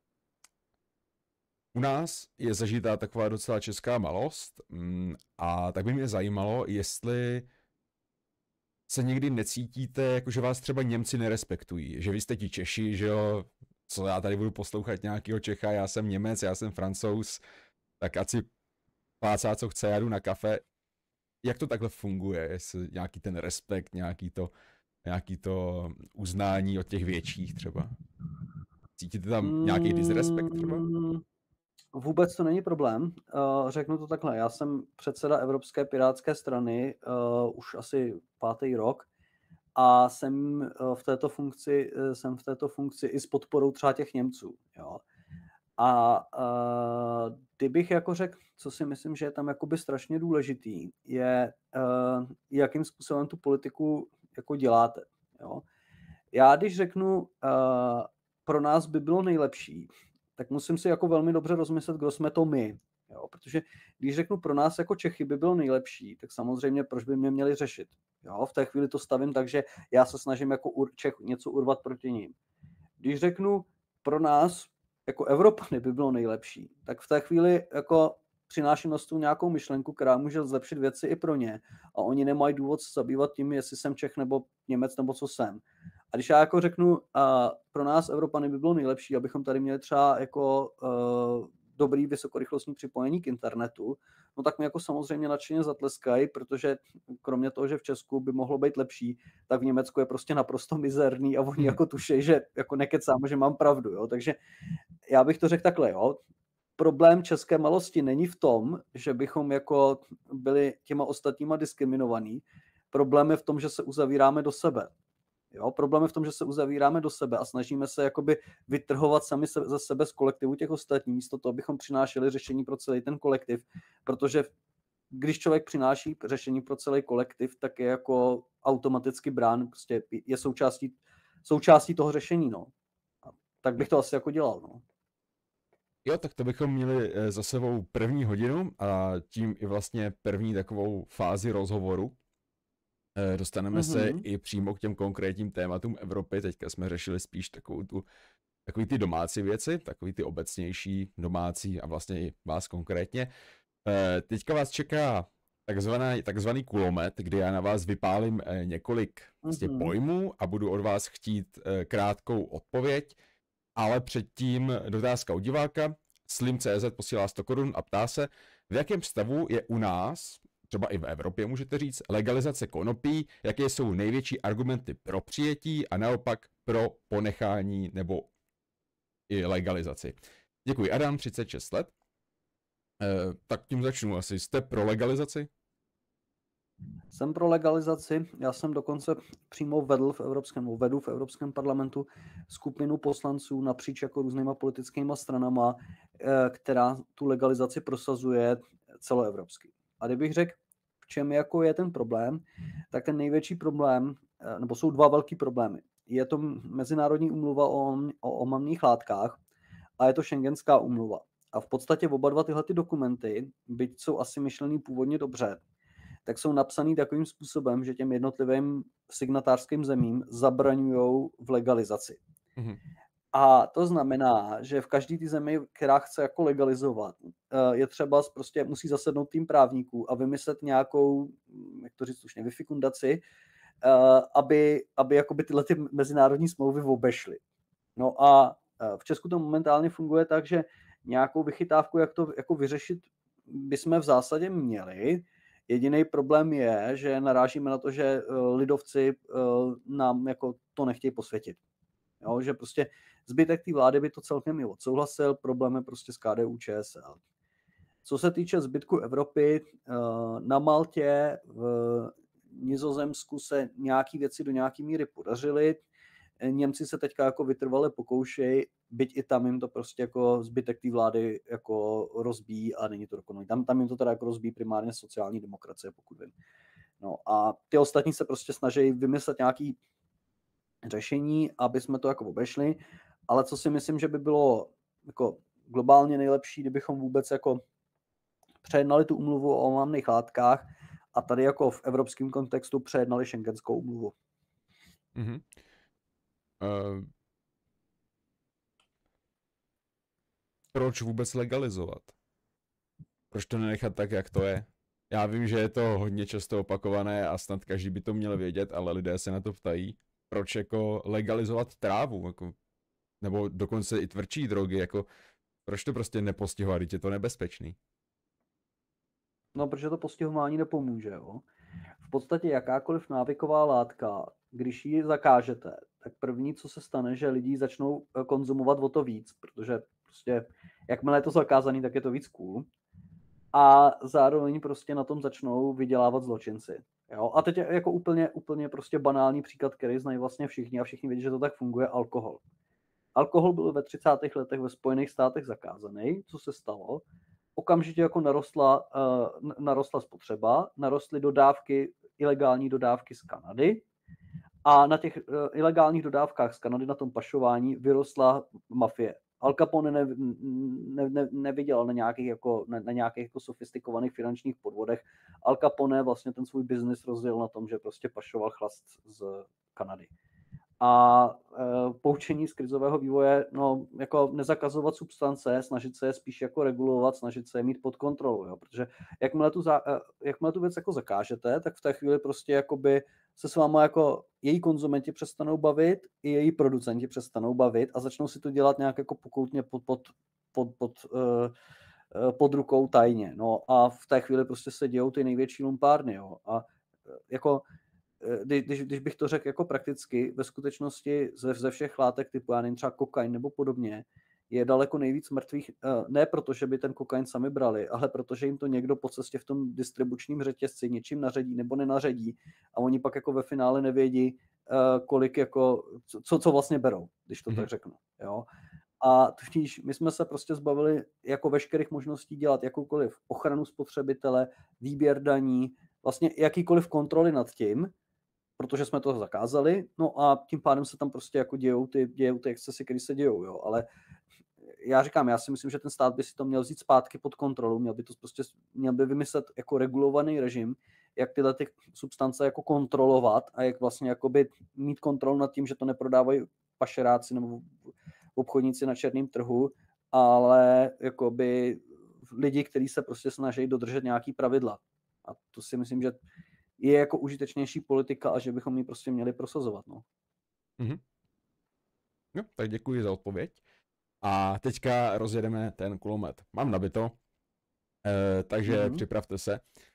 u nás je zažitá taková docela česká malost um, a tak by mě zajímalo, jestli se někdy necítíte, jako že vás třeba Němci nerespektují, že vy jste ti Češi, že jo, co já tady budu poslouchat nějakýho Čecha, já jsem Němec, já jsem Francouz, tak ať si plácá, co chce, já jdu na kafe. Jak to takhle funguje? Jestli nějaký ten respekt, nějaký to, nějaký to uznání od těch větších třeba? Cítíte tam nějaký disrespekt třeba? Vůbec to není problém. Uh, řeknu to takhle. Já jsem předseda Evropské pirátské strany uh, už asi pátý rok a jsem uh, v této funkci, uh, jsem v této funkci i s podporou třeba těch Němců. Jo. A uh, kdybych jako řekl, co si myslím, že je tam jakoby strašně důležitý, je uh, jakým způsobem tu politiku jako děláte. Jo. Já když řeknu, uh, pro nás by bylo nejlepší, tak musím si jako velmi dobře rozmyslet, kdo jsme to my. Jo? Protože když řeknu pro nás jako Čechy by bylo nejlepší, tak samozřejmě proč by mě měli řešit. Jo? V té chvíli to stavím tak, že já se snažím jako Čech něco urvat proti ním. Když řeknu pro nás jako Evropany by bylo nejlepší, tak v té chvíli jako přináším na stůl nějakou myšlenku, která může zlepšit věci i pro ně. A oni nemají důvod se zabývat tím, jestli jsem Čech nebo Němec nebo co jsem. A když já jako řeknu, uh, pro nás Evropany by bylo nejlepší, abychom tady měli třeba jako uh, dobrý vysokorychlostní připojení k internetu, no tak mi jako samozřejmě nadšeně zatleskají, protože kromě toho, že v Česku by mohlo být lepší, tak v Německu je prostě naprosto mizerný a oni jako tušejí, že jako nekecám, že mám pravdu, jo. Takže já bych to řekl takhle, jo. problém české malosti není v tom, že bychom jako byli těma ostatníma diskriminovaní. Problém je v tom, že se uzavíráme do sebe. Jo? Problém je v tom, že se uzavíráme do sebe a snažíme se jakoby vytrhovat sami se, ze sebe z kolektivu těch ostatních, místo toho, abychom přinášeli řešení pro celý ten kolektiv, protože když člověk přináší řešení pro celý kolektiv, tak je jako automaticky brán, prostě je součástí, součástí toho řešení, no. A tak bych to asi jako dělal, no. Jo, tak to bychom měli za sebou první hodinu a tím i vlastně první takovou fázi rozhovoru. Dostaneme mm-hmm. se i přímo k těm konkrétním tématům Evropy. Teďka jsme řešili spíš takovou tu, takový ty domácí věci, takový ty obecnější domácí a vlastně i vás konkrétně. Teďka vás čeká takzvaný, takzvaný kulomet, kdy já na vás vypálím několik vlastně mm-hmm. pojmů a budu od vás chtít krátkou odpověď, ale předtím dotázka od diváka. Slim tečka cé zet posílá sto korun a ptá se, v jakém stavu je u nás, třeba i v Evropě můžete říct, legalizace konopí, jaké jsou největší argumenty pro přijetí a naopak pro ponechání nebo i legalizaci. Děkuji. Adam, třicet šest let. Eh, tak tím začnu asi. Jste pro legalizaci? Jsem pro legalizaci. Já jsem dokonce přímo vedl v Evropském, vedu v Evropském parlamentu skupinu poslanců napříč jako různýma politickýma stranama, která tu legalizaci prosazuje celoevropsky. A kdybych řekl, v čem jako je ten problém, tak ten největší problém, nebo jsou dva velký problémy. Je to Mezinárodní úmluva o, o omamných látkách a je to Schengenská úmluva. A v podstatě oba dva tyhle ty dokumenty, byť jsou asi myšlený původně dobře, tak jsou napsaný takovým způsobem, že těm jednotlivým signatářským zemím zabraňují v legalizaci. Mm-hmm. A to znamená, že v každé té zemi, která chce jako legalizovat, je třeba prostě musí zasednout tým právníků a vymyslet nějakou, jak to říct slušně, vyfikundaci, aby, aby jakoby tyhle ty mezinárodní smlouvy obešly. No a v Česku to momentálně funguje tak, že nějakou vychytávku, jak to jako vyřešit, bychom v zásadě měli. Jediný problém je, že narážíme na to, že lidovci nám jako to nechtějí posvětit. Jo, že prostě zbytek té vlády by to celkem i odsouhlasil, problém je prostě s K D U Č S L. Co se týče zbytku Evropy, na Maltě, v Nizozemsku se nějaký věci do nějaký míry podařily, Němci se teďka jako vytrvale pokoušejí, byť i tam jim to prostě jako zbytek té vlády jako rozbíjí a není to dokonalý. Tam, tam jim to teda jako rozbíjí primárně sociální demokracie, pokud vím. No a ty ostatní se prostě snaží vymyslet nějaký řešení, aby jsme to jako obešli, ale co si myslím, že by bylo jako globálně nejlepší, kdybychom vůbec jako přejednali tu úmluvu o omamných látkách a tady jako v evropském kontextu přejednali Schengenskou úmluvu. Mm-hmm. Uh, proč vůbec legalizovat? Proč to nenechat tak, jak to je? Já vím, že je to hodně často opakované a snad každý by to měl vědět, ale lidé se na to ptají. Proč jako legalizovat trávu? Jako, nebo dokonce i tvrdší drogy? Jako, proč to prostě nepostihovat? Teď je to nebezpečný. No, protože to postihování nepomůže. Jo? V podstatě jakákoliv návyková látka, když ji zakážete, tak první, co se stane, že lidi začnou konzumovat o to víc, protože prostě jakmile je to zakázaný, tak je to víc cool. A zároveň prostě na tom začnou vydělávat zločinci. Jo? A teď je jako úplně, úplně prostě banální příklad, který znají vlastně všichni a všichni vědí, že to tak funguje, alkohol. Alkohol byl ve třicátých letech ve Spojených státech zakázaný. Co se stalo? Okamžitě jako narostla, uh, narostla spotřeba, narostly dodávky, ilegální dodávky z Kanady a na těch uh, ilegálních dodávkách z Kanady, na tom pašování, vyrostla mafie. Al Capone ne, ne, ne, neviděl na nějakých, jako, na, na nějakých jako sofistikovaných finančních podvodech. Al Capone vlastně ten svůj biznis rozdělil na tom, že prostě pašoval chlast z Kanady. A e, poučení z krizového vývoje, no, jako nezakazovat substance, snažit se je spíš jako regulovat, snažit se je mít pod kontrolou, jo? Protože jakmile tu, za, jakmile tu věc jako zakážete, tak v té chvíli prostě jakoby se s váma jako její konzumenti přestanou bavit, i její producenti přestanou bavit a začnou si to dělat nějak jako pokoutně pod, pod, pod, pod, uh, pod rukou tajně. No a v té chvíli prostě se dějou ty největší lumpárny, jo? A jako Když, když bych to řekl jako prakticky, ve skutečnosti ze, ze všech látek typu, já nevím, třeba kokain nebo podobně, je daleko nejvíc mrtvých, ne proto, že by ten kokain sami brali, ale protože jim to někdo po cestě v tom distribučním řetězci něčím naředí nebo nenaředí a oni pak jako ve finále nevědí, kolik jako, co, co vlastně berou, když to mm-hmm. tak řeknu. Jo? A totiž my jsme se prostě zbavili jako veškerých možností dělat jakoukoliv ochranu spotřebitele, výběr daní, vlastně jakýkoliv kontroly nad tím, protože jsme to zakázali, no a tím pádem se tam prostě jako dějou ty, dějou ty excesy, které se dějou, jo, ale já říkám, já si myslím, že ten stát by si to měl vzít zpátky pod kontrolu, měl by to prostě, měl by vymyslet jako regulovaný režim, jak tyhle ty substance jako kontrolovat a jak vlastně jakoby mít kontrolu nad tím, že to neprodávají pašeráci nebo obchodníci na černém trhu, ale jakoby lidi, kteří se prostě snaží dodržet nějaký pravidla. A to si myslím, že je jako užitečnější politika a že bychom ji prostě měli prosazovat. No. Mm-hmm. No, tak děkuji za odpověď. A teďka rozjedeme ten kulomet. Mám nabito, e, takže mm-hmm. připravte se. E,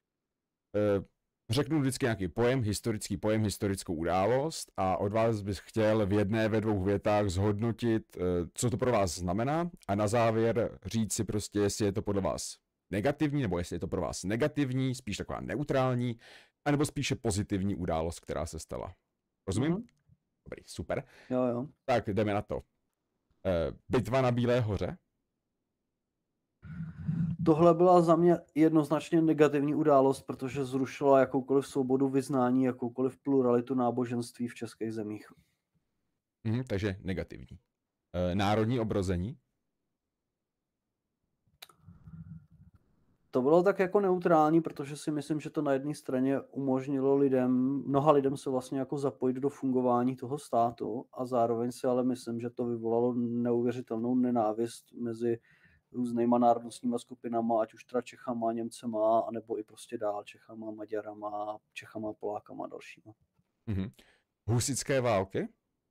řeknu vždycky nějaký pojem, historický pojem, historickou událost a od vás bych chtěl v jedné, ve dvou větách zhodnotit, e, co to pro vás znamená a na závěr říct si prostě, jestli je to podle vás negativní, nebo jestli je to pro vás negativní, spíš taková neutrální, anebo spíše pozitivní událost, která se stala. Rozumím? Mm-hmm. Dobrý, super. Jo, jo. Tak jdeme na to. E, bitva na Bílé hoře? Tohle byla za mě jednoznačně negativní událost, protože zrušila jakoukoliv svobodu vyznání, jakoukoliv pluralitu náboženství v českých zemích. Mm, takže negativní. E, národní obrození? To bylo tak jako neutrální, protože si myslím, že to na jedné straně umožnilo lidem, mnoha lidem se vlastně jako zapojit do fungování toho státu a zároveň si ale myslím, že to vyvolalo neuvěřitelnou nenávist mezi různýma národnostníma skupinama, ať už teda Čechama, Němcema, anebo i prostě dál Čechama, Maďarama, Čechama, Polákama a dalšíma. Mm-hmm. Husitské války?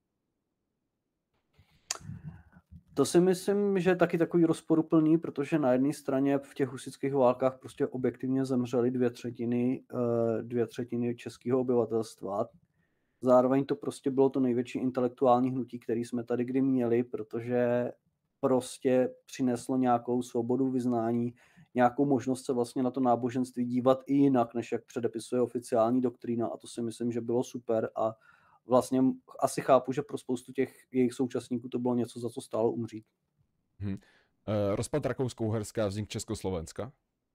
To si myslím, že je taky takový rozporuplný, protože na jedné straně v těch husitských válkách prostě objektivně zemřely dvě třetiny, dvě třetiny českého obyvatelstva. Zároveň to prostě bylo to největší intelektuální hnutí, který jsme tady kdy měli, protože prostě přineslo nějakou svobodu vyznání, nějakou možnost se vlastně na to náboženství dívat i jinak, než jak předepisuje oficiální doktrína a to si myslím, že bylo super a vlastně asi chápu, že pro spoustu těch jejich současníků to bylo něco, za co stálo umřít. Hmm. Uh, rozpad Rakousko-Uherska a vznik Československa?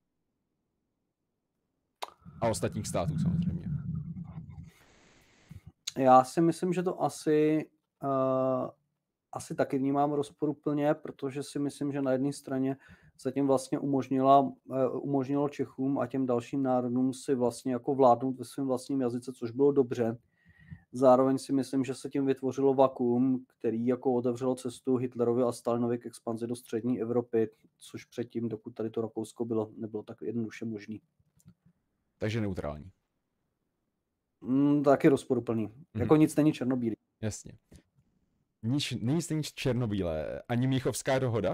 A ostatních států samozřejmě. Já si myslím, že to asi, uh, asi taky vnímám rozporuplně, protože si myslím, že na jedné straně se tím vlastně umožnila, uh, umožnilo Čechům a těm dalším národům si vlastně jako vládnout ve svém vlastním jazyce, což bylo dobře. Zároveň si myslím, že se tím vytvořilo vakuum, který jako otevřelo cestu Hitlerovi a Stalinovi k expanzi do střední Evropy, což předtím, dokud tady to Rakousko bylo, nebylo tak jednoduše možný. Takže neutrální. Mm, taky rozporuplný. Mm. Jako nic není černobílý. Jasně. Nic, nic není černobílé. Ani Mnichovská dohoda?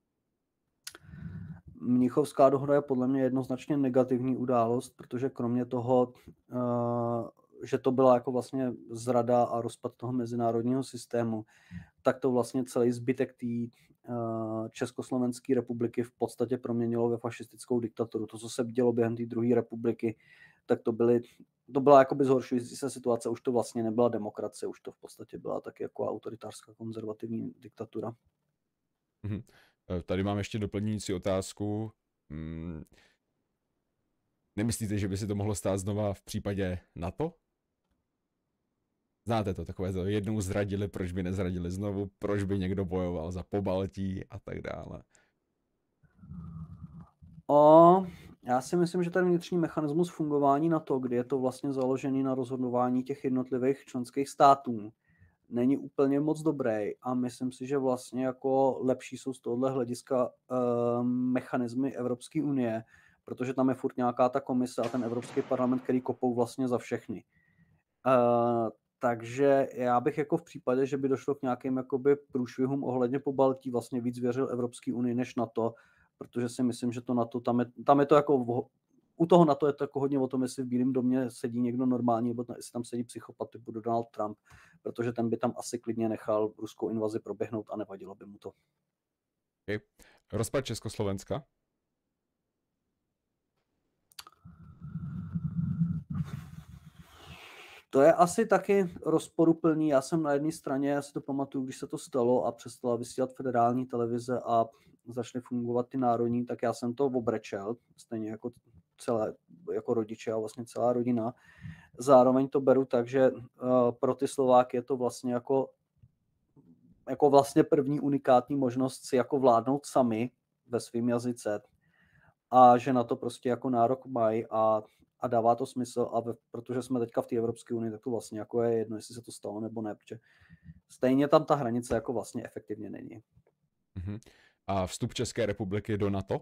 Mnichovská dohoda je podle mě jednoznačně negativní událost, protože kromě toho, uh, že to byla jako vlastně zrada a rozpad toho mezinárodního systému, tak to vlastně celý zbytek té uh, Československé republiky v podstatě proměnilo ve fašistickou diktaturu. To, co se dělo během té druhé republiky, tak to byly, to byla jakoby zhoršující se situace, už to vlastně nebyla demokracie, už to v podstatě byla taky jako autoritářská konzervativní diktatura. Mhm. Tady mám ještě doplňující otázku. Hmm. Nemyslíte, že by se to mohlo stát znova v případě NATO? Znáte to, takové to, jednou zradili, proč by nezradili znovu, proč by někdo bojoval za Pobaltí a tak dále. O, já si myslím, že ten vnitřní mechanismus fungování NATO, kdy je to vlastně založený na rozhodování těch jednotlivých členských států, není úplně moc dobrý a myslím si, že vlastně jako lepší jsou z tohohle hlediska uh, mechanismy Evropské unie, protože tam je furt nějaká ta komise a ten Evropský parlament, který kopou vlastně za všechny. Uh, takže já bych jako v případě, že by došlo k nějakým jakoby průšvihům ohledně Pobaltí, vlastně víc věřil Evropské unii než NATO, protože si myslím, že to NATO, tam je, tam je to jako, u toho NATO je to jako hodně o tom, jestli v Bílém domě sedí někdo normální, nebo jestli tam sedí psychopat typu Donald Trump, protože ten by tam asi klidně nechal ruskou invazi proběhnout a nevadilo by mu to. Okay. Rozpad Československa? To je asi taky rozporuplný. Já jsem na jedné straně, já si to pamatuju, když se to stalo a přestala vysílat federální televize a začaly fungovat ty národní, tak já jsem to obrečel, stejně jako celé, jako rodiče a vlastně celá rodina. Zároveň to beru tak, že uh, pro ty Slováky je to vlastně jako, jako vlastně první unikátní možnost si jako vládnout sami ve svém jazyce a že na to prostě jako nárok mají a a dává to smysl, a ve, protože jsme teďka v té Evropské unii, tak to vlastně jako je jedno, jestli se to stalo nebo ne, protože stejně tam ta hranice jako vlastně efektivně není. Uh-huh. A vstup České republiky do NATO?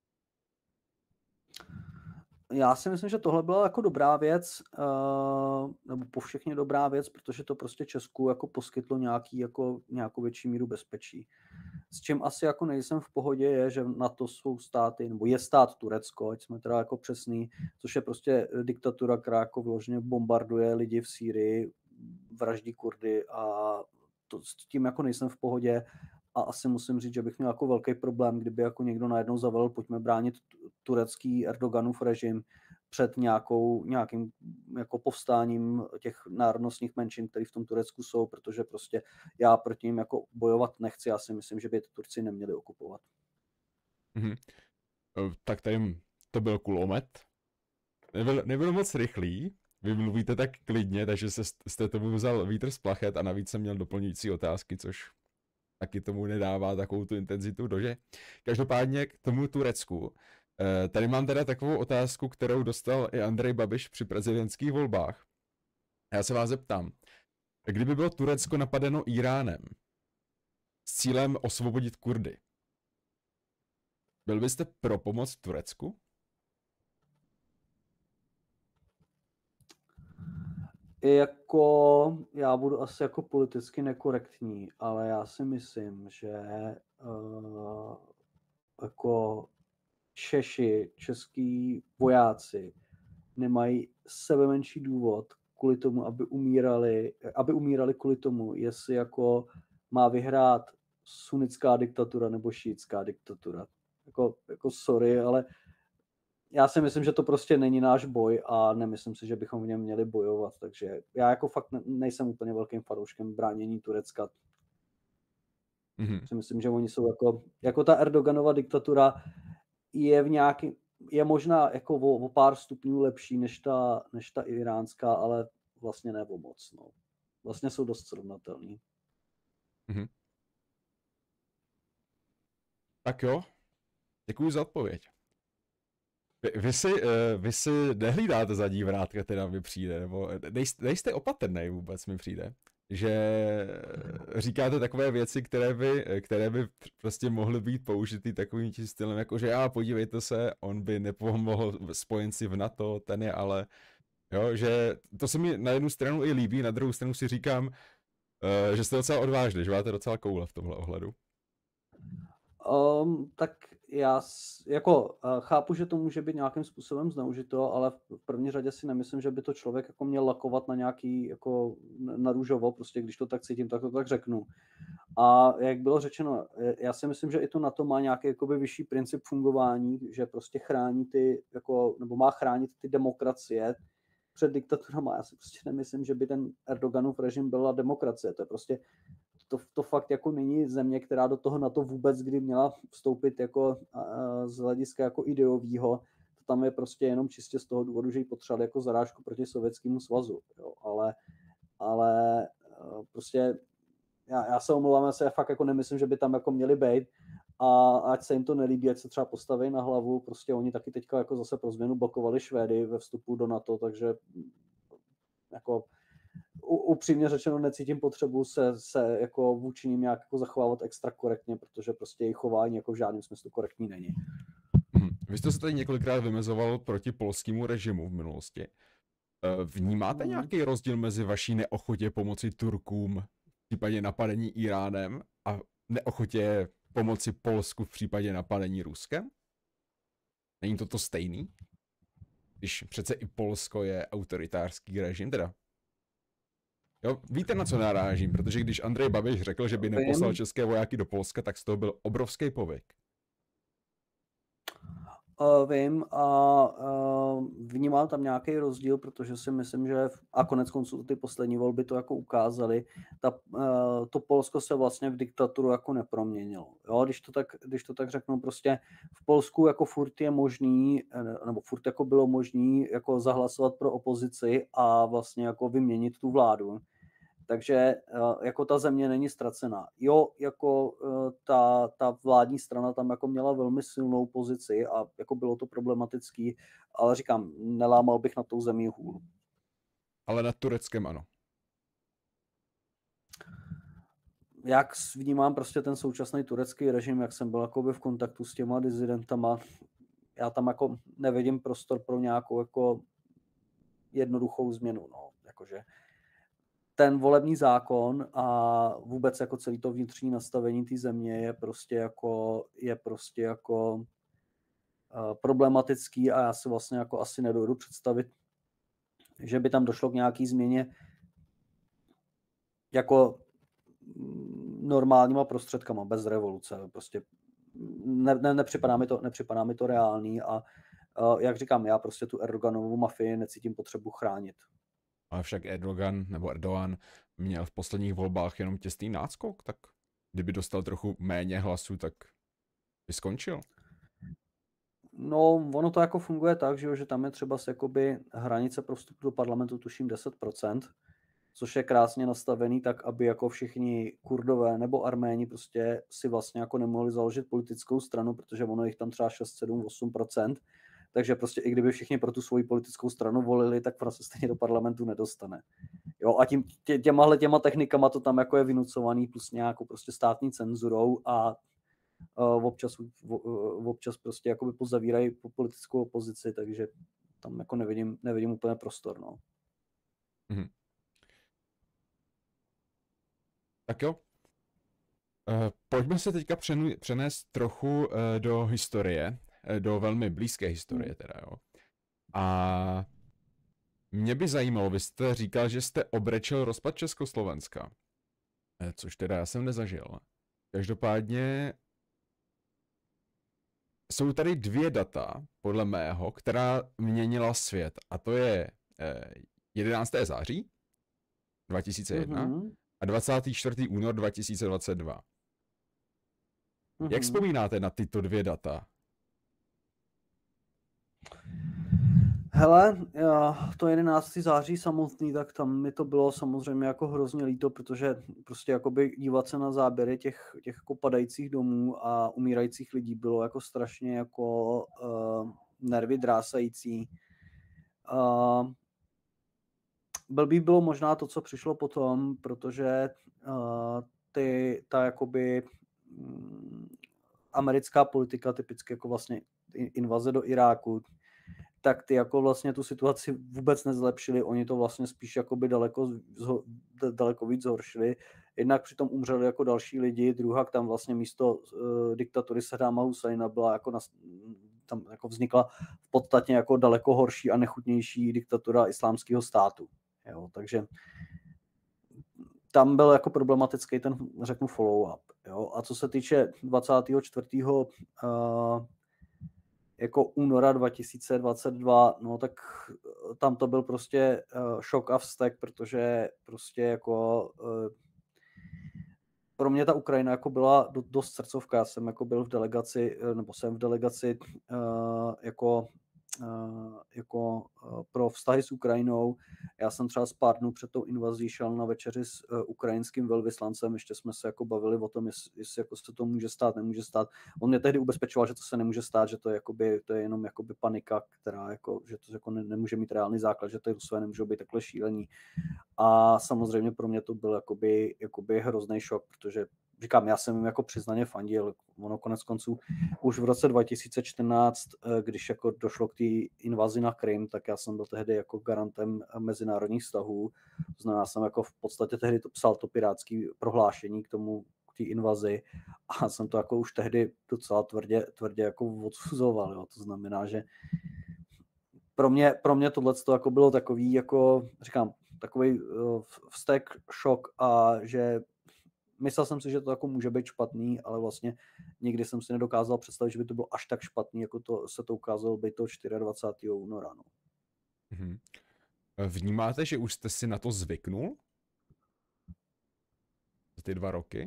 Já si myslím, že tohle byla jako dobrá věc, uh, nebo povšechně dobrá věc, protože to prostě Česku jako poskytlo nějaký, jako, nějakou větší míru bezpečí. S čím asi jako nejsem v pohodě je, že na to jsou státy, nebo je stát Turecko, ať jsme teda jako přesný, což je prostě diktatura, která jako vložně bombarduje lidi v Sýrii, vraždí Kurdy a to, s tím jako nejsem v pohodě a asi musím říct, že bych měl jako velký problém, kdyby jako někdo najednou zavelel, pojďme bránit turecký Erdoganův režim před nějakou, nějakým jako povstáním těch národnostních menšin, které v tom Turecku jsou, protože prostě já proti ním jako bojovat nechci. Já si myslím, že by ty Turci neměli okupovat. Mm-hmm. Tak tady to byl kulomet. Nebyl, nebyl moc rychlý. Vy mluvíte tak klidně, takže se, jste tomu vzal vítr z plachet a navíc jsem měl doplňující otázky, což taky tomu nedává takovou tu intenzitu dože. Každopádně k tomu Turecku. Tady mám teda takovou otázku, kterou dostal i Andrej Babiš při prezidentských volbách. Já se vás zeptám, kdyby bylo Turecko napadeno Íránem s cílem osvobodit Kurdy, byl byste pro pomoc Turecku? Jako, já budu asi jako politicky nekorektní, ale já si myslím, že uh, jako Češi, český vojáci nemají sebe menší důvod kvůli tomu, aby umírali, aby umírali kvůli tomu, jestli jako má vyhrát sunnická diktatura nebo šíitská diktatura. Jako, jako sorry, ale já si myslím, že to prostě není náš boj a nemyslím si, že bychom v něm měli bojovat, takže já jako fakt nejsem úplně velkým fanouškem bránění Turecka. Mm-hmm. Si myslím, že oni jsou jako, jako ta Erdoganova diktatura je v nějaký, je možná jako o, o pár stupňů lepší než ta, než ta iránská, ale vlastně ne o moc. No. Vlastně jsou dost srovnatelný. Mm-hmm. Tak jo, děkuji za odpověď. Vy, vy, si, uh, vy si nehlídáte zadní vrátka, teda mi přijde, nebo nejste, nejste opatrný vůbec mi přijde, že říkáte takové věci, které by, které by prostě mohly být použity takovým tím stylem, jako že já, podívejte se, on by nepomohl spojenci v NATO, ten je ale, jo, že to se mi na jednu stranu i líbí, na druhou stranu si říkám, uh, že jste docela odvážný, že máte docela koule v tomhle ohledu. Um, tak já jako uh, chápu, že to může být nějakým způsobem zneužito, ale v první řadě si nemyslím, že by to člověk jako měl lakovat na nějaký jako na růžovo, prostě když to tak cítím, tak to tak řeknu. A jak bylo řečeno, já si myslím, že i to NATO má nějaký jakoby vyšší princip fungování, že prostě chrání ty, jako, nebo má chránit ty demokracie před diktaturama. Já si prostě nemyslím, že by ten Erdoganův režim byla demokracie. To je prostě To, to fakt jako není země, která do toho na to vůbec kdy měla vstoupit jako uh, z hlediska jako ideového. To tam je prostě jenom čistě z toho důvodu, že ji potřebovali jako zarážku proti Sovětskému svazu. Jo. Ale, ale uh, prostě já, já se omlouvám, já se fakt jako nemyslím, že by tam jako měli být. A ať se jim to nelíbí, ať se třeba postaví na hlavu, prostě oni taky teďka jako zase pro změnu blokovali Švédy ve vstupu do NATO, takže jako upřímně řečeno necítím potřebu se, se jako vůči ním nějak jako zachovávat extra korektně, protože prostě jejich chování jako v žádném smyslu korektní není. Vy jste se tady několikrát vymezoval proti polskému režimu v minulosti. Vnímáte nějaký rozdíl mezi vaší neochotě pomoci Turkům v případě napadení Iránem a neochotě pomoci Polsku v případě napadení Ruskem? Není to to stejný? Když přece i Polsko je autoritářský režim, teda Jo, víte, na co narážím, protože když Andrej Babiš řekl, že by neposlal Vím. české vojáky do Polska, tak z toho byl obrovský povyk. Uh, vím a uh, vnímám tam nějaký rozdíl, protože si myslím, že v, a konec konců ty poslední volby to jako ukázaly, ta, uh, to Polsko se vlastně v diktaturu jako neproměnilo. Jo, když to tak, když to tak řeknu, prostě v Polsku jako furt je možný, nebo furt jako bylo možný jako zahlasovat pro opozici a vlastně jako vyměnit tu vládu. Takže jako ta země není ztracená. Jo, jako ta, ta vládní strana tam jako měla velmi silnou pozici a jako bylo to problematický, ale říkám, nelámal bych na tou zemí hůl. Ale nad Tureckem ano. Jak vnímám prostě ten současný turecký režim, jak jsem byl jakoby v kontaktu s těma dizidentama, já tam jako nevidím prostor pro nějakou jako jednoduchou změnu, no, jakože ten volební zákon a vůbec jako celý to vnitřní nastavení té země je prostě jako, je prostě jako uh, problematický a já si vlastně jako asi nedovedu představit, že by tam došlo k nějaký změně jako normálníma prostředkama, bez revoluce. Prostě ne, ne, nepřipadá, mi to, nepřipadá mi to reálný a uh, jak říkám, já prostě tu Erdoganovu mafii necítím potřebu chránit. Ale však Erdogan nebo Erdogan měl v posledních volbách jenom těsný náskok, tak kdyby dostal trochu méně hlasů, tak by skončil. No, ono to jako funguje tak, že, že tam je třeba jakoby hranice pro vstup do parlamentu tuším deset procent, což je krásně nastavený tak, aby jako všichni Kurdové nebo Arméni prostě si vlastně jako nemohli založit politickou stranu, protože ono jich tam třeba šest, sedm, osm procent. Takže prostě i kdyby všichni pro tu svoji politickou stranu volili, tak prostě stejně do parlamentu nedostane. Jo, a tím, tě, těmahle těma technikama to tam jako je vynucovaný plus nějakou prostě státní cenzurou a uh, občas, uh, občas prostě jakoby pozavírají po politickou opozici, takže tam jako nevidím, nevidím úplně prostor, no. Mhm. Tak jo. Uh, pojďme se teďka přenu- přenést trochu uh, do historie, uh, do velmi blízké historie teda, jo. A mě by zajímalo, vy jste říkal, že jste obrečel rozpad Československa, uh, což teda já jsem nezažil. Každopádně jsou tady dvě data, podle mého, která měnila svět, a to je uh, jedenáctého září dva tisíce jedna mm-hmm. a dvacátého čtvrtého února dva tisíce dvacet dva. Mm-hmm. Jak vzpomínáte na tyto dvě data? Hele, to jedenáctého září samotný, tak tam mi to bylo samozřejmě jako hrozně líto, protože prostě jakoby dívat se na záběry těch, těch jako padajících domů a umírajících lidí bylo jako strašně jako uh, nervy drásající. Uh, blbý bylo možná to, co přišlo potom, protože uh, ty, ta jakoby um, americká politika, typicky jako vlastně invaze do Iráku, tak ty jako vlastně tu situaci vůbec nezlepšili, oni to vlastně spíš jakoby daleko, daleko víc zhoršili. Jednak přitom umřeli jako další lidi, druhá tam vlastně místo uh, diktatury Saddáma Husajna byla jako na, tam jako vznikla v podstatě jako daleko horší a nechutnější diktatura islámského státu. Jo, takže tam byl jako problematický ten, řeknu, follow-up. Jo. A co se týče dvacátého čtvrtého Uh, jako února dva tisíce dvacet dva, no tak tam to byl prostě uh, šok a vztek, protože prostě jako uh, pro mě ta Ukrajina jako byla do, dost srdcovka. Já jsem jako byl v delegaci, nebo jsem v delegaci uh, jako Uh, jako uh, pro vztahy s Ukrajinou. Já jsem třeba z pár dnů před tou invazí šel na večeři s uh, ukrajinským velvyslancem, ještě jsme se jako bavili o tom, jestli, jestli jako se to může stát, nemůže stát. On mě tehdy ubezpečoval, že to se nemůže stát, že to je, jakoby, to je jenom jakoby panika, která jako, že to jako ne, nemůže mít reálný základ, že ty Rusové nemůžou být takhle šílení. A samozřejmě pro mě to byl jakoby, jakoby hrozný šok, protože říkám, já jsem jim jako přiznaně fandil. Ono konec konců už v roce dva tisíce čtrnáct, když jako došlo k té invazi na Krym, tak já jsem byl tehdy jako garantem mezinárodních vztahů. To znamená, jsem jako v podstatě tehdy to psal to pirátský prohlášení k tomu, k té invazi a jsem to jako už tehdy docela tvrdě, tvrdě jako odsuzoval. Jo. To znamená, že pro mě, pro mě tohle to jako bylo takový, jako říkám, takový uh, vztek, šok a že myslel jsem si, že to jako může být špatný, ale vlastně nikdy jsem si nedokázal představit, že by to bylo až tak špatný, jako to se to ukázalo být to dvacátého čtvrtého února. No. Mhm. Vnímáte, že už jste si na to zvyknul? Za ty dva roky?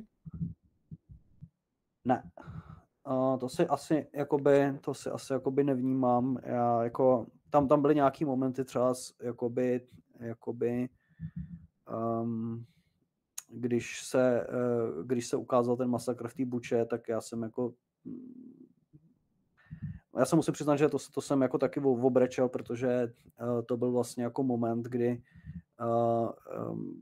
Ne. Uh, to si asi jakoby, to si asi jakoby nevnímám. Já jako, tam, tam byly nějaký momenty třeba jakoby, jakoby um, když se, uh, když se ukázal ten masakr v té Buče, tak já jsem jako já se musím přiznat, že to, to jsem jako taky obrečel, protože uh, to byl vlastně jako moment, kdy uh, um,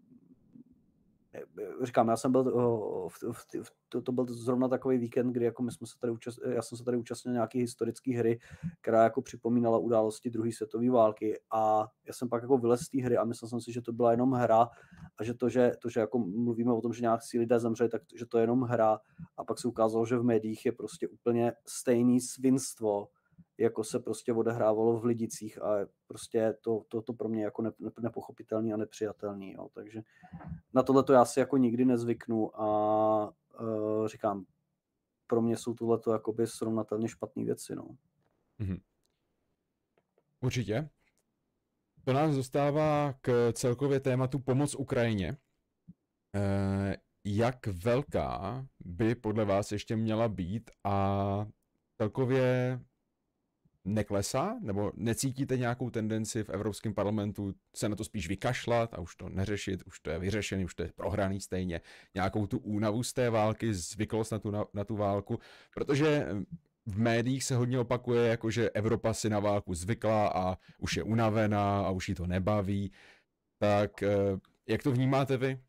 říkám, já jsem byl, uh, v, v, v, to, to byl zrovna takový víkend, kdy jako my jsme se tady účast, já jsem se tady účastnil nějaký historické hry, která jako připomínala události druhé světové války a já jsem pak jako vylez z té hry a myslel jsem si, že to byla jenom hra a že to, že, to, že jako mluvíme o tom, že nějaký lidé zemřeli, tak že to je jenom hra a pak se ukázalo, že v médiích je prostě úplně stejný svinstvo, jako se prostě odehrávalo v Lidicích a prostě to, to, to pro mě jako ne, ne, nepochopitelný a nepřijatelný. Jo. Takže na tohle to já si jako nikdy nezvyknu a uh, říkám, pro mě jsou tohleto jakoby srovnatelně špatné věci. No. Mhm. Určitě. To nás dostává k celkově tématu pomoc Ukrajině. E, jak velká by podle vás ještě měla být a celkově neklesá? Nebo necítíte nějakou tendenci v Evropském parlamentu se na to spíš vykašlat a už to neřešit, už to je vyřešený, už to je prohraný stejně, nějakou tu únavu z té války, zvyklost na tu, na, na tu válku, protože v médiích se hodně opakuje, jako že Evropa si na válku zvykla a už je unavená a už jí to nebaví. Tak jak to vnímáte vy?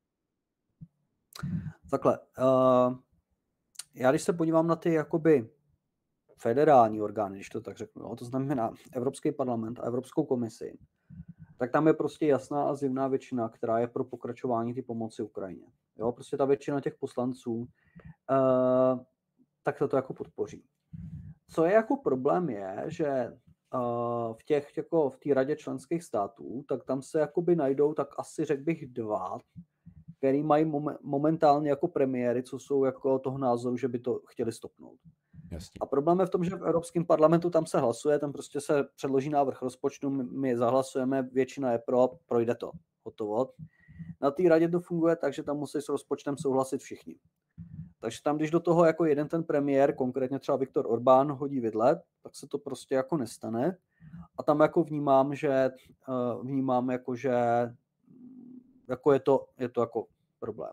Takhle. Uh, já když se podívám na ty jakoby federální orgány, když to tak řeknu, jo, to znamená Evropský parlament a Evropskou komisi, tak tam je prostě jasná a zjevná většina, která je pro pokračování ty pomoci Ukrajině. Jo, prostě ta většina těch poslanců uh, tak to jako podpoří. Co je jako problém je, že uh, v těch jako v té radě členských států, tak tam se jakoby najdou tak asi řekl bych dva, který mají mom- momentálně jako premiéry, co jsou jako toho názoru, že by to chtěli stopnout. Jasně. A problém je v tom, že v Evropském parlamentu tam se hlasuje, tam prostě se předloží návrh rozpočtu, my zahlasujeme, většina je pro, projde to, hotovo. Na té radě to funguje tak, že tam musí s rozpočtem souhlasit všichni. Takže tam, když do toho jako jeden ten premiér, konkrétně třeba Viktor Orbán, hodí vidle, tak se to prostě jako nestane. A tam jako vnímám, že vnímám jako, že jako je to, je to jako problém.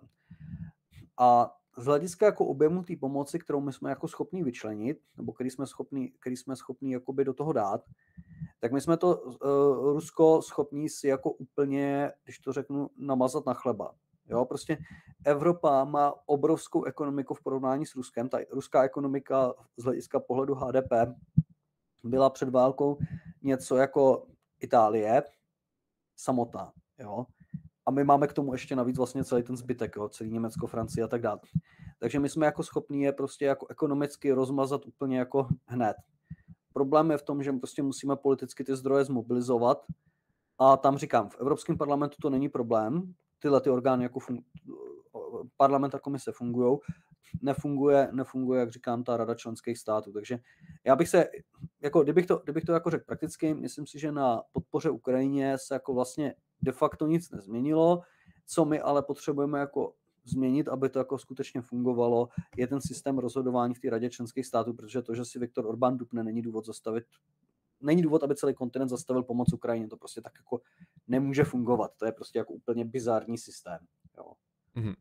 A z hlediska jako objemu té pomoci, kterou my jsme jako schopní vyčlenit, nebo který jsme schopní, který jsme schopní jakoby do toho dát, tak my jsme to uh, Rusko schopní si jako úplně, když to řeknu, namazat na chleba. Jo, prostě Evropa má obrovskou ekonomiku v porovnání s Ruskem. Ta ruská ekonomika z hlediska pohledu H D P byla před válkou něco jako Itálie samotná. Jo. A my máme k tomu ještě navíc vlastně celý ten zbytek, jo, celý Německo, Francie a tak dále. Takže my jsme jako schopní je prostě jako ekonomicky rozmazat úplně jako hned. Problém je v tom, že prostě musíme politicky ty zdroje zmobilizovat a tam říkám, v Evropském parlamentu to není problém, tyhle ty orgány jako fun- parlament a komise fungujou, nefunguje, nefunguje, jak říkám, ta rada členských států. Takže já bych se, jako kdybych to, kdybych to jako řekl prakticky, myslím si, že na podpoře Ukrajině se jako vlastně de facto nic nezměnilo. Co my ale potřebujeme jako změnit, aby to jako skutečně fungovalo, je ten systém rozhodování v té radě členských států, protože to, že si Viktor Orbán dupne, není důvod zastavit, není důvod, aby celý kontinent zastavil pomoc Ukrajině, to prostě tak jako nemůže fungovat, to je prostě jako úplně bizarní systém. Jo. Mm-hmm.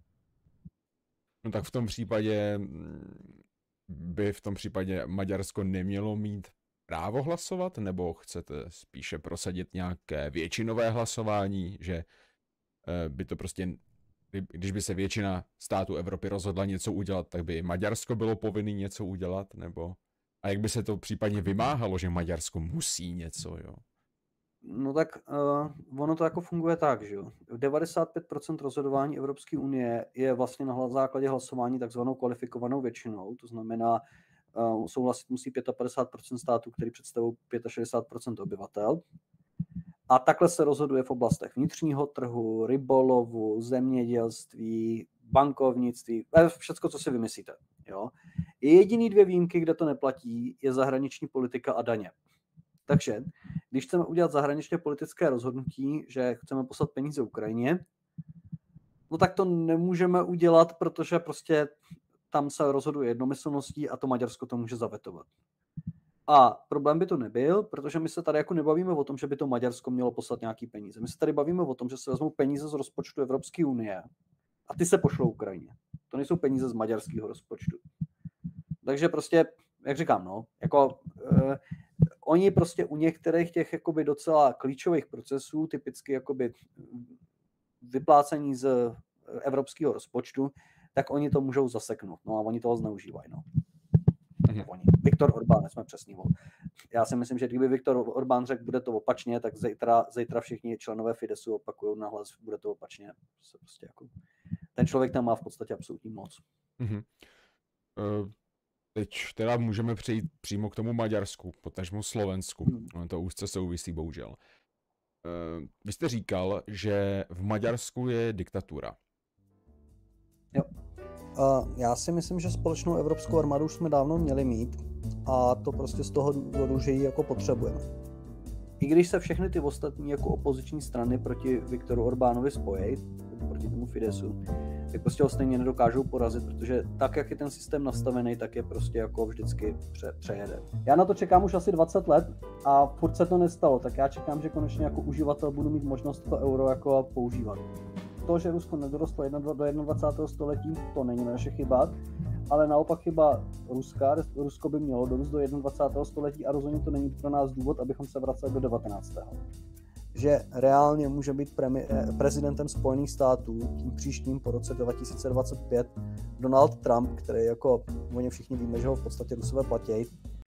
No tak v tom případě by v tom případě Maďarsko nemělo mít právo hlasovat, nebo chcete spíše prosadit nějaké většinové hlasování, že by to prostě, když by se většina států Evropy rozhodla něco udělat, tak by Maďarsko bylo povinné něco udělat, nebo a jak by se to případně vymáhalo, že Maďarsko musí něco, jo? No tak uh, ono to jako funguje tak, že jo. devadesát pět procent rozhodování Evropské unie je vlastně na základě hlasování takzvanou kvalifikovanou většinou, to znamená, uh, souhlasit musí padesát pět procent států, který představují šedesát pět procent obyvatel. A takhle se rozhoduje v oblastech vnitřního trhu, rybolovu, zemědělství, bankovnictví, všecko, co si vymyslíte. Jo? Jediný dvě výjimky, kde to neplatí, je zahraniční politika a daně. Takže, když chceme udělat zahraničně politické rozhodnutí, že chceme poslat peníze Ukrajině, no tak to nemůžeme udělat, protože prostě tam se rozhoduje jednomyslností a to Maďarsko to může zavetovat. A problém by to nebyl, protože my se tady jako nebavíme o tom, že by to Maďarsko mělo poslat nějaký peníze. My se tady bavíme o tom, že se vezmou peníze z rozpočtu Evropské unie a ty se pošlou Ukrajině. To nejsou peníze z maďarského rozpočtu. Takže prostě, jak říkám, no, jako eh, oni prostě u některých těch jakoby docela klíčových procesů, typicky jakoby vyplácení z evropského rozpočtu, tak oni to můžou zaseknout. No a oni toho zneužívají, no. Mhm. Oni. Viktor Orbán, jsme přesný vol. Já si myslím, že kdyby Viktor Orbán řekl, bude to opačně, tak zítra, zítra všichni členové Fidesu opakují nahlas, bude to opačně. Prostě jako, ten člověk tam má v podstatě absolutní moc. Mhm. Uh, teď teda můžeme přejít přímo k tomu Maďarsku, potažmo Slovensku. Hmm. Ono to úzce souvisí, bohužel. Uh, vy jste říkal, že v Maďarsku je diktatura. Jo. Uh, já si myslím, že společnou evropskou armádu už jsme dávno měli mít a to prostě z toho důvodu, že ji jako potřebujeme. I když se všechny ty ostatní jako opoziční strany proti Viktoru Orbánovi spojí, proti tomu Fidesu, tak prostě ho stejně nedokážou porazit, protože tak, jak je ten systém nastavený, tak je prostě jako vždycky pře- přejede. Já na to čekám už asi dvacet let a furt se to nestalo, tak já čekám, že konečně jako uživatel budu mít možnost to euro jako používat. To, že Rusko nedorostlo do dvacátého století, to není naše chyba, ale naopak chyba Ruska. Rusko by mělo dorůst do dvacátého prvního století a rozhodně to není pro nás důvod, abychom se vraceli do devatenáctého Že reálně může být premi- prezidentem Spojených států tím příštím po roce dva tisíce dvacet pět Donald Trump, který jako, oni všichni víme, že ho v podstatě Rusové platí,